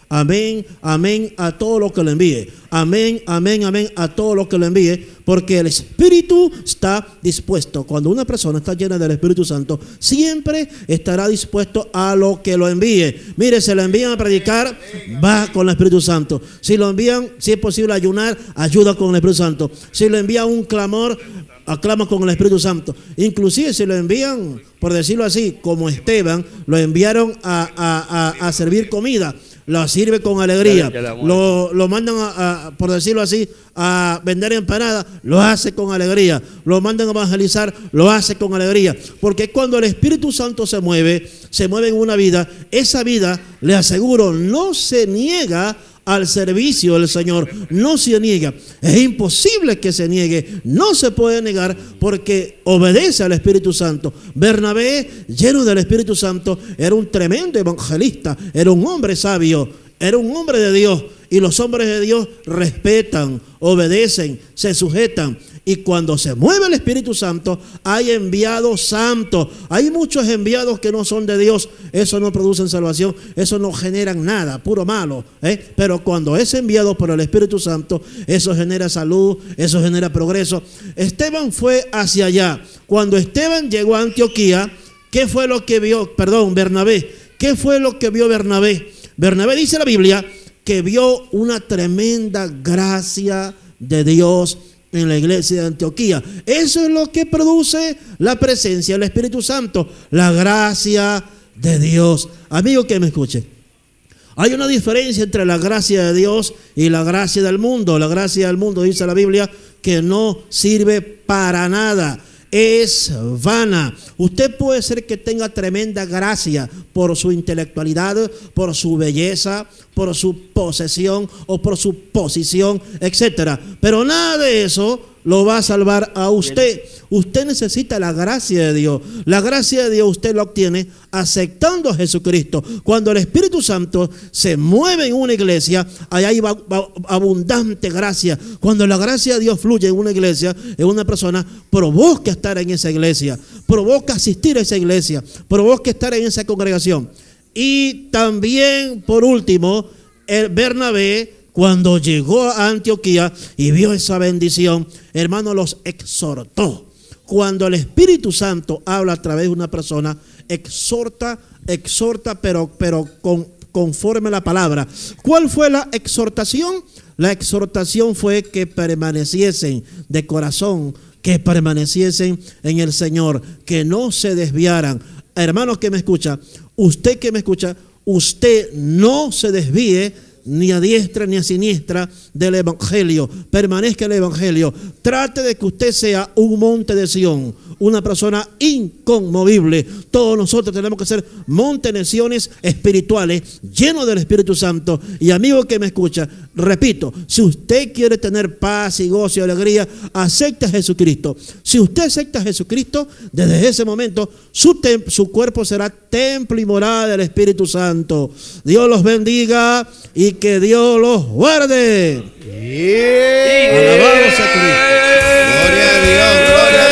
Amén, amén a todo lo que lo envíe. Amén, amén, amén a todo lo que lo envíe, porque el Espíritu está dispuesto. Cuando una persona está llena del Espíritu Santo, siempre estará dispuesto a lo que lo envíe. Mire, se lo envían a predicar, va con el Espíritu Santo. Si lo envían, si es posible ayunar, ayuda con el Espíritu Santo. Si lo envían un clamor, aclama con el Espíritu Santo. Inclusive si lo envían, por decirlo así, como Esteban, lo enviaron a, a, a, a servir comida, lo sirve con alegría. Lo, lo mandan, a, a, por decirlo así, a vender empanadas, lo hace con alegría. Lo mandan a evangelizar, lo hace con alegría. Porque cuando el Espíritu Santo se mueve, se mueve en una vida, esa vida, le aseguro, no se niega al servicio del Señor, no se niega. Es imposible que se niegue, no se puede negar, porque obedece al Espíritu Santo. Bernabé, lleno del Espíritu Santo, era un tremendo evangelista, era un hombre sabio, era un hombre de Dios, y los hombres de Dios respetan, obedecen, se sujetan. Y cuando se mueve el Espíritu Santo, hay enviados santos. Hay muchos enviados que no son de Dios. Eso no produce salvación, eso no generan nada, puro malo, ¿eh? Pero cuando es enviado por el Espíritu Santo, eso genera salud, eso genera progreso. Esteban fue hacia allá. Cuando Esteban llegó a Antioquía, ¿qué fue lo que vio? Perdón, Bernabé. ¿Qué fue lo que vio Bernabé? Bernabé, dice la Biblia, que vio una tremenda gracia de Dios en la iglesia de Antioquía. Eso es lo que produce la presencia del Espíritu Santo, la gracia de Dios. Amigo que me escuche, hay una diferencia entre la gracia de Dios y la gracia del mundo. La gracia del mundo, dice la Biblia, que no sirve para nada, es vana. Usted puede ser que tenga tremenda gracia por su intelectualidad, por su belleza, por su posesión o por su posición, etcétera. Pero nada de eso lo va a salvar a usted. Usted necesita la gracia de Dios. La gracia de Dios usted la obtiene aceptando a Jesucristo. Cuando el Espíritu Santo se mueve en una iglesia, allá hay abundante gracia. Cuando la gracia de Dios fluye en una iglesia, en una persona, provoca estar en esa iglesia, provoca asistir a esa iglesia, provoca estar en esa congregación. Y también, por último, el Bernabé, cuando llegó a Antioquía y vio esa bendición, hermano, los exhortó. Cuando el Espíritu Santo habla a través de una persona, exhorta, exhorta, pero, pero con, conforme a la palabra. ¿Cuál fue la exhortación? La exhortación fue que permaneciesen de corazón, que permaneciesen en el Señor, que no se desviaran. Hermanos que me escucha, usted que me escucha, usted no se desvíe ni a diestra ni a siniestra del Evangelio. Permanezca el Evangelio. Trate de que usted sea un monte de Sión, una persona inconmovible. Todos nosotros tenemos que ser monte de Siones espirituales, llenos del Espíritu Santo. Y amigo que me escucha, repito, si usted quiere tener paz y gozo y alegría, acepte a Jesucristo. Si usted acepta a Jesucristo, desde ese momento su, su cuerpo será templo y morada del Espíritu Santo. Dios los bendiga y que Dios los guarde. Yeah. Alabado sea Cristo. Gloria a Dios, gloria a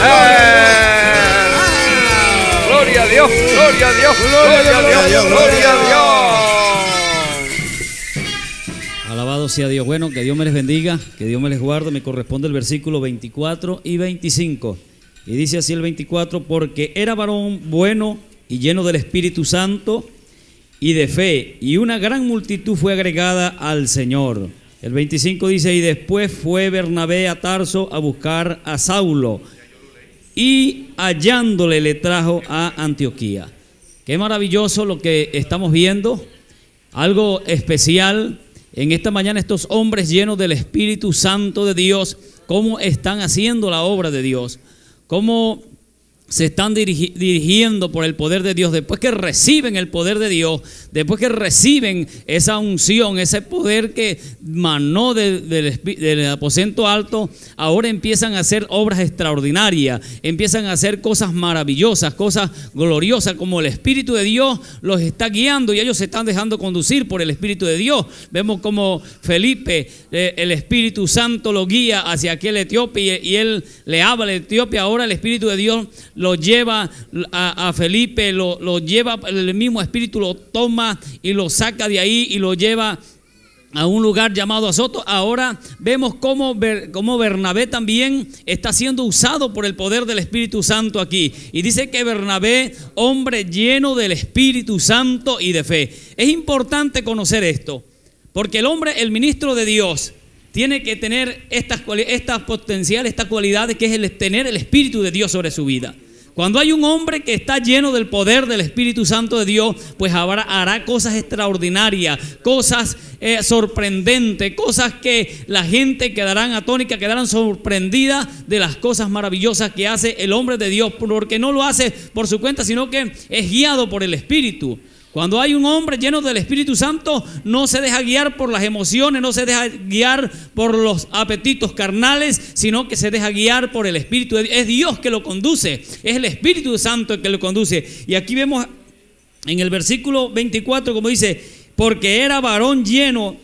Dios. Gloria a Dios, gloria a Dios, gloria a Dios, gloria a Dios. Alabado sea Dios. Bueno, que Dios me les bendiga, que Dios me les guarde. Me corresponde el versículo veinticuatro y veinticinco. Y dice así el veinticuatro: porque era varón bueno y lleno del Espíritu Santo y de fe, y una gran multitud fue agregada al Señor. El veinticinco dice: y después fue Bernabé a Tarso a buscar a Saulo, y hallándole le trajo a Antioquía. Qué maravilloso lo que estamos viendo, algo especial en esta mañana. Estos hombres llenos del Espíritu Santo de Dios, cómo están haciendo la obra de Dios, cómo se están dirigi dirigiendo por el poder de Dios. Después que reciben el poder de Dios, después que reciben esa unción, ese poder que manó de, de, del aposento alto, ahora empiezan a hacer obras extraordinarias, empiezan a hacer cosas maravillosas, cosas gloriosas, como el Espíritu de Dios los está guiando y ellos se están dejando conducir por el Espíritu de Dios. Vemos como Felipe, eh, el Espíritu Santo lo guía hacia aquel etíope y, y él le habla al etíope. Ahora el Espíritu de Dios lo lleva a, a Felipe, lo, lo lleva, el mismo Espíritu lo toma y lo saca de ahí y lo lleva a un lugar llamado Azoto. Ahora vemos cómo, cómo Bernabé también está siendo usado por el poder del Espíritu Santo aquí. Y dice que Bernabé, hombre lleno del Espíritu Santo y de fe. Es importante conocer esto, porque el hombre, el ministro de Dios, tiene que tener estas, estas potenciales, estas cualidades, que es el tener el Espíritu de Dios sobre su vida. Cuando hay un hombre que está lleno del poder del Espíritu Santo de Dios, pues hará, hará cosas extraordinarias, cosas eh, sorprendentes, cosas que la gente quedarán atónica, quedarán sorprendidas de las cosas maravillosas que hace el hombre de Dios, porque no lo hace por su cuenta, sino que es guiado por el Espíritu. Cuando hay un hombre lleno del Espíritu Santo, no se deja guiar por las emociones, no se deja guiar por los apetitos carnales, sino que se deja guiar por el Espíritu de Dios. Es Dios que lo conduce, es el Espíritu Santo el que lo conduce. Y aquí vemos en el versículo veinticuatro, como dice, porque era varón lleno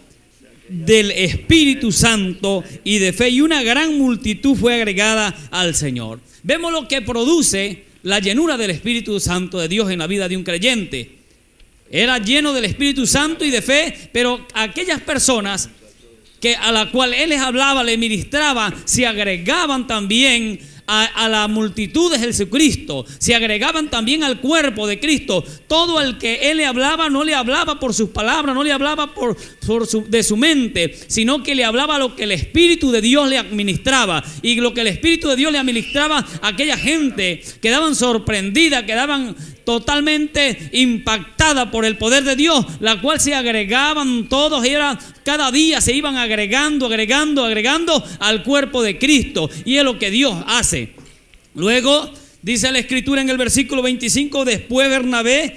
del Espíritu Santo y de fe, y una gran multitud fue agregada al Señor. Vemos lo que produce la llenura del Espíritu Santo de Dios en la vida de un creyente. Era lleno del Espíritu Santo y de fe, pero aquellas personas que a la cual él les hablaba, le ministraba, se agregaban también a, a la multitud de Jesucristo, se agregaban también al cuerpo de Cristo. Todo el que él le hablaba, no le hablaba por sus palabras, no le hablaba por, por su, de su mente, sino que le hablaba lo que el Espíritu de Dios le administraba. Y lo que el Espíritu de Dios le administraba a aquella gente, quedaban sorprendidas, quedaban totalmente impactada por el poder de Dios, la cual se agregaban todos, y era, cada día se iban agregando, agregando, agregando al cuerpo de Cristo. Y es lo que Dios hace. Luego dice la Escritura en el versículo veinticinco, después Bernabé,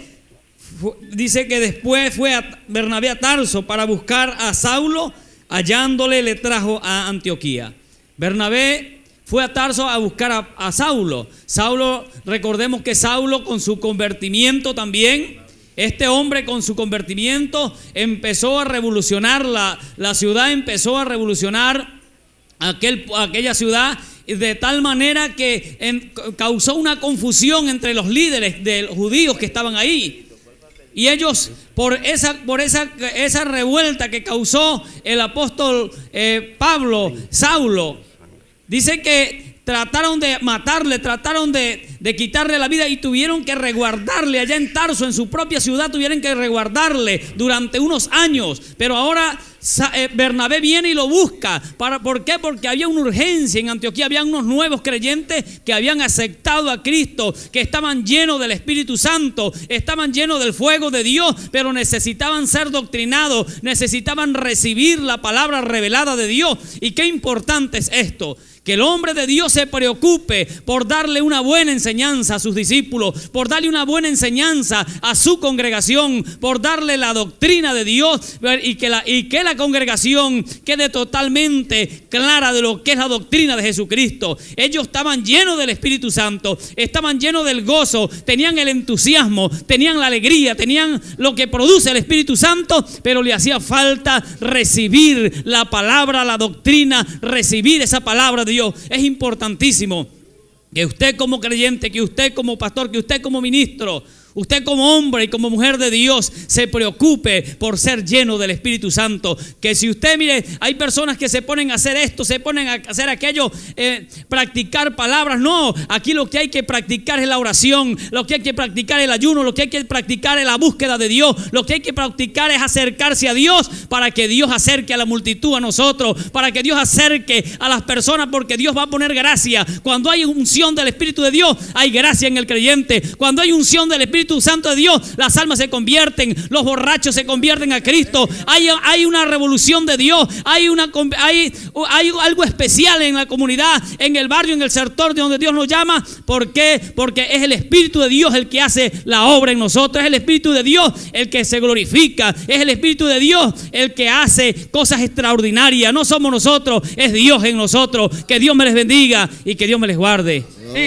dice que después fue a Bernabé a Tarso para buscar a Saulo, hallándole le trajo a Antioquía. Bernabé fue a Tarso a buscar a, a Saulo. Saulo, recordemos que Saulo con su convertimiento también, este hombre con su convertimiento empezó a revolucionar la, la ciudad, empezó a revolucionar aquel, aquella ciudad de tal manera que en, causó una confusión entre los líderes de los judíos que estaban ahí. Y ellos, por esa, por esa, esa revuelta que causó el apóstol eh, Pablo, Saulo, dice que trataron de matarle, trataron de, de quitarle la vida y tuvieron que resguardarle allá en Tarso, en su propia ciudad, tuvieron que resguardarle durante unos años. Pero ahora Bernabé viene y lo busca. ¿Para, ¿Por qué? Porque había una urgencia en Antioquía, había unos nuevos creyentes que habían aceptado a Cristo, que estaban llenos del Espíritu Santo, estaban llenos del fuego de Dios, pero necesitaban ser doctrinados, necesitaban recibir la palabra revelada de Dios. Y qué importante es esto, que el hombre de Dios se preocupe por darle una buena enseñanza a sus discípulos, por darle una buena enseñanza a su congregación, por darle la doctrina de Dios, y que la, y que la congregación quede totalmente clara de lo que es la doctrina de Jesucristo. Ellos estaban llenos del Espíritu Santo, estaban llenos del gozo, tenían el entusiasmo, tenían la alegría, tenían lo que produce el Espíritu Santo, pero le hacía falta recibir la palabra, la doctrina, recibir esa palabra de Dios. Es importantísimo que usted como creyente, que usted como pastor, que usted como ministro, usted como hombre y como mujer de Dios se preocupe por ser lleno del Espíritu Santo. Que si usted, mire, hay personas que se ponen a hacer esto, se ponen a hacer aquello, eh, practicar palabras. No, aquí lo que hay que practicar es la oración, lo que hay que practicar es el ayuno, lo que hay que practicar es la búsqueda de Dios, lo que hay que practicar es acercarse a Dios, para que Dios acerque a la multitud a nosotros, para que Dios acerque a las personas, porque Dios va a poner gracia. Cuando hay unción del Espíritu de Dios, hay gracia en el creyente. Cuando hay unción del Espíritu Santo de Dios, las almas se convierten, los borrachos se convierten a Cristo. Hay, hay una revolución de Dios, hay, una, hay, hay algo especial en la comunidad, en el barrio, en el sector de donde Dios nos llama. ¿Por qué? Porque es el Espíritu de Dios el que hace la obra en nosotros, es el Espíritu de Dios el que se glorifica, es el Espíritu de Dios el que hace cosas extraordinarias. No somos nosotros, es Dios en nosotros. Que Dios me les bendiga y que Dios me les guarde.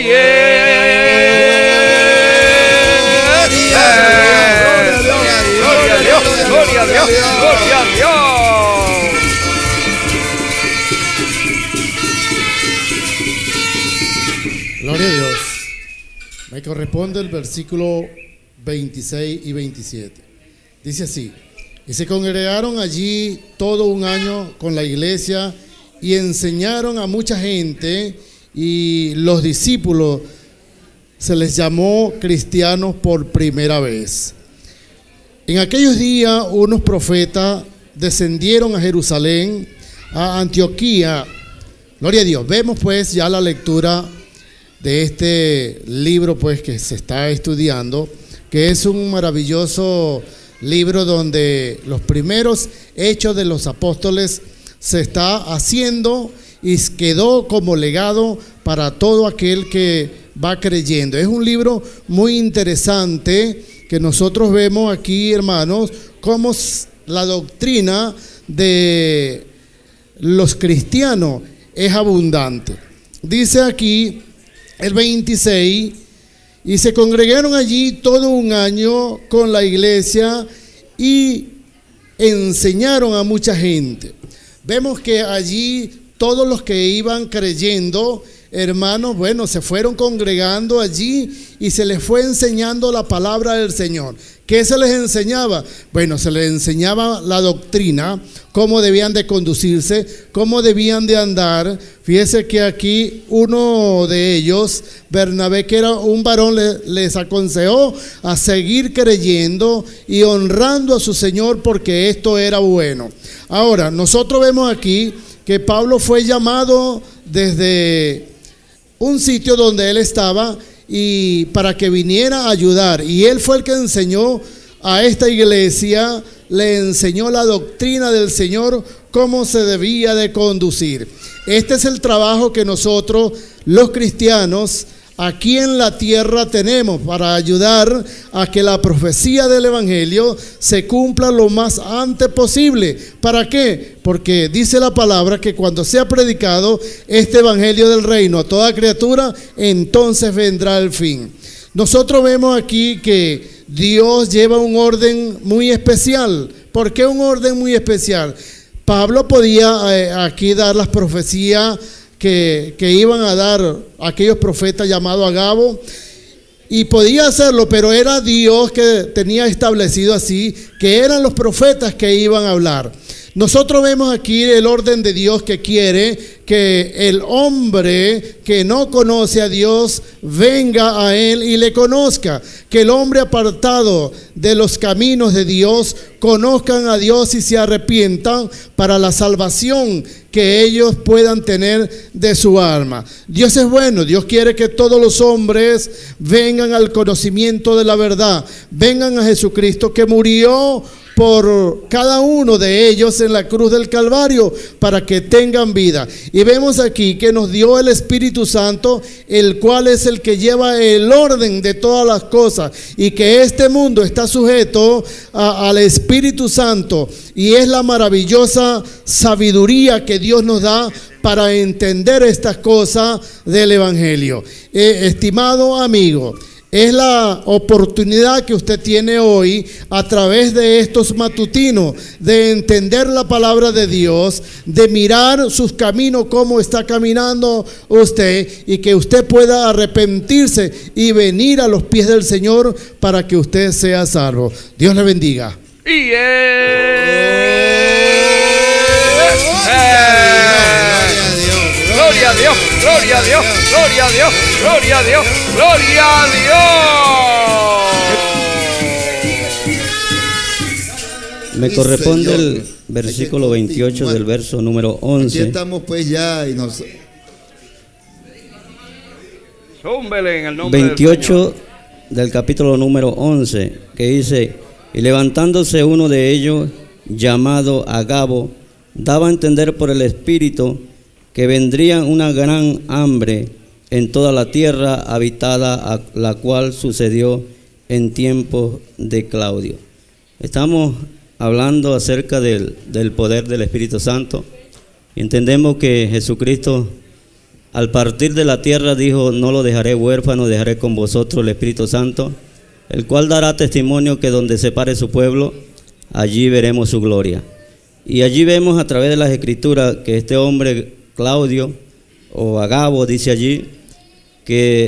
Gloria a Dios, gloria a Dios, gloria a Dios, gloria a Dios. Gloria a Dios. Me corresponde el versículo veintiséis y veintisiete. Dice así: y se congregaron allí todo un año con la iglesia y enseñaron a mucha gente, y los discípulos se les llamó cristianos por primera vez. En aquellos días unos profetas descendieron a Jerusalén, a Antioquía. Gloria a Dios. Vemos pues ya la lectura de este libro pues que se está estudiando, que es un maravilloso libro donde los primeros hechos de los apóstoles se está haciendo y quedó como legado para todo aquel que va creyendo. Es un libro muy interesante que nosotros vemos aquí, hermanos, cómo la doctrina de los cristianos es abundante. Dice aquí el veintiséis: y se congregaron allí todo un año con la iglesia y enseñaron a mucha gente. Vemos que allí todos los que iban creyendo, hermanos, bueno, se fueron congregando allí y se les fue enseñando la palabra del Señor. ¿Qué se les enseñaba? Bueno, se les enseñaba la doctrina, cómo debían de conducirse, cómo debían de andar. Fíjese que aquí uno de ellos, Bernabé, que era un varón, les aconsejó a seguir creyendo y honrando a su Señor, porque esto era bueno. Ahora, nosotros vemos aquí que Pablo fue llamado desde un sitio donde él estaba y para que viniera a ayudar, y él fue el que enseñó a esta iglesia, le enseñó la doctrina del Señor, cómo se debía de conducir. Este es el trabajo que nosotros los cristianos aquí en la tierra tenemos, para ayudar a que la profecía del evangelio se cumpla lo más antes posible. ¿Para qué? Porque dice la palabra que cuando sea predicado este evangelio del reino a toda criatura, entonces vendrá el fin. Nosotros vemos aquí que Dios lleva un orden muy especial. ¿Por qué un orden muy especial? Pablo podía eh, aquí dar las profecías Que, que iban a dar aquellos profetas llamados Agabo, y podía hacerlo, pero era Dios que tenía establecido así, que eran los profetas que iban a hablar. Nosotros vemos aquí el orden de Dios, que quiere que el hombre que no conoce a Dios venga a Él y le conozca. Que el hombre apartado de los caminos de Dios conozcan a Dios y se arrepientan para la salvación que ellos puedan tener de su alma. Dios es bueno. Dios quiere que todos los hombres vengan al conocimiento de la verdad, vengan a Jesucristo, que murió por cada uno de ellos en la cruz del Calvario para que tengan vida. Y vemos aquí que nos dio el Espíritu Santo, el cual es el que lleva el orden de todas las cosas, y que este mundo está sujeto a, al Espíritu Santo, y es la maravillosa sabiduría que Dios nos da para entender estas cosas del evangelio. Eh, estimado amigo, es la oportunidad que usted tiene hoy a través de estos matutinos de entender la palabra de Dios, de mirar sus caminos, cómo está caminando usted, y que usted pueda arrepentirse y venir a los pies del Señor para que usted sea salvo. Dios le bendiga. Y Gloria a Dios, gloria a Dios, gloria a Dios, gloria a Dios, gloria a Dios. Me corresponde el versículo veintiocho del verso número once. Aquí estamos pues ya y nos... Zúmbele en el nombre veintiocho del Señor. Del capítulo número once, que dice: y levantándose uno de ellos, llamado Agabo, daba a entender por el Espíritu que vendría una gran hambre en toda la tierra habitada, a la cual sucedió en tiempos de Claudio. Estamos hablando acerca del, del poder del Espíritu Santo. Entendemos que Jesucristo, al partir de la tierra, dijo: no lo dejaré huérfano, dejaré con vosotros el Espíritu Santo, el cual dará testimonio que donde se pare su pueblo, allí veremos su gloria. Y allí vemos a través de las Escrituras que este hombre Claudio o Agabo, dice allí, que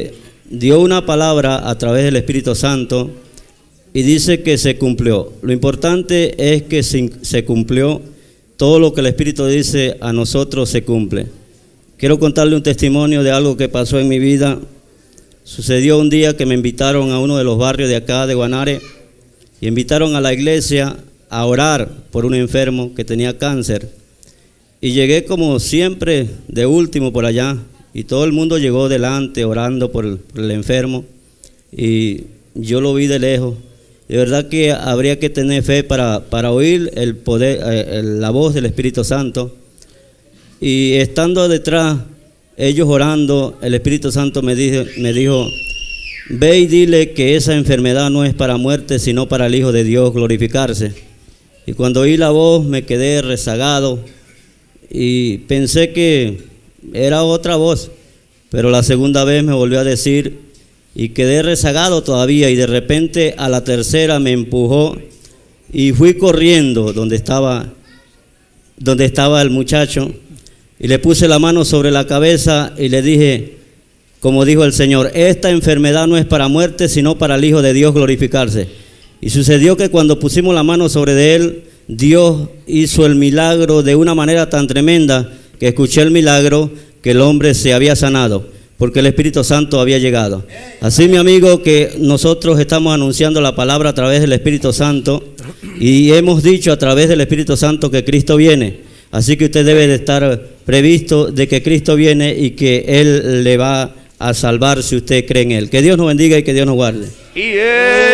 dio una palabra a través del Espíritu Santo y dice que se cumplió. Lo importante es que se, se cumplió. Todo lo que el Espíritu dice a nosotros se cumple. Quiero contarle un testimonio de algo que pasó en mi vida. Sucedió un día que me invitaron a uno de los barrios de acá de Guanare y invitaron a la iglesia a orar por un enfermo que tenía cáncer. Y llegué como siempre de último por allá y todo el mundo llegó delante orando por el, por el enfermo y yo lo vi de lejos. De verdad que habría que tener fe para, para oír el poder, eh, la voz del Espíritu Santo. Y estando detrás, ellos orando, el Espíritu Santo me dijo, me dijo, ve y dile que esa enfermedad no es para muerte, sino para el Hijo de Dios glorificarse. Y cuando oí la voz me quedé rezagado y pensé que era otra voz, pero la segunda vez me volvió a decir y quedé rezagado todavía y de repente a la tercera me empujó y fui corriendo donde estaba, donde estaba el muchacho y le puse la mano sobre la cabeza y le dije, como dijo el Señor, esta enfermedad no es para muerte, sino para el Hijo de Dios glorificarse. Y sucedió que cuando pusimos la mano sobre de él, Dios hizo el milagro de una manera tan tremenda que escuché el milagro que el hombre se había sanado, porque el Espíritu Santo había llegado. Así, mi amigo, que nosotros estamos anunciando la palabra a través del Espíritu Santo y hemos dicho a través del Espíritu Santo que Cristo viene. Así que usted debe de estar previsto de que Cristo viene y que Él le va a salvar si usted cree en Él. Que Dios nos bendiga y que Dios nos guarde. Y él...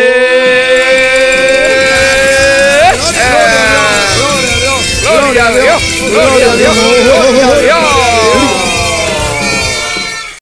Gloria a Dios, gloria a Dios, gloria a Dios, gloria a Dios.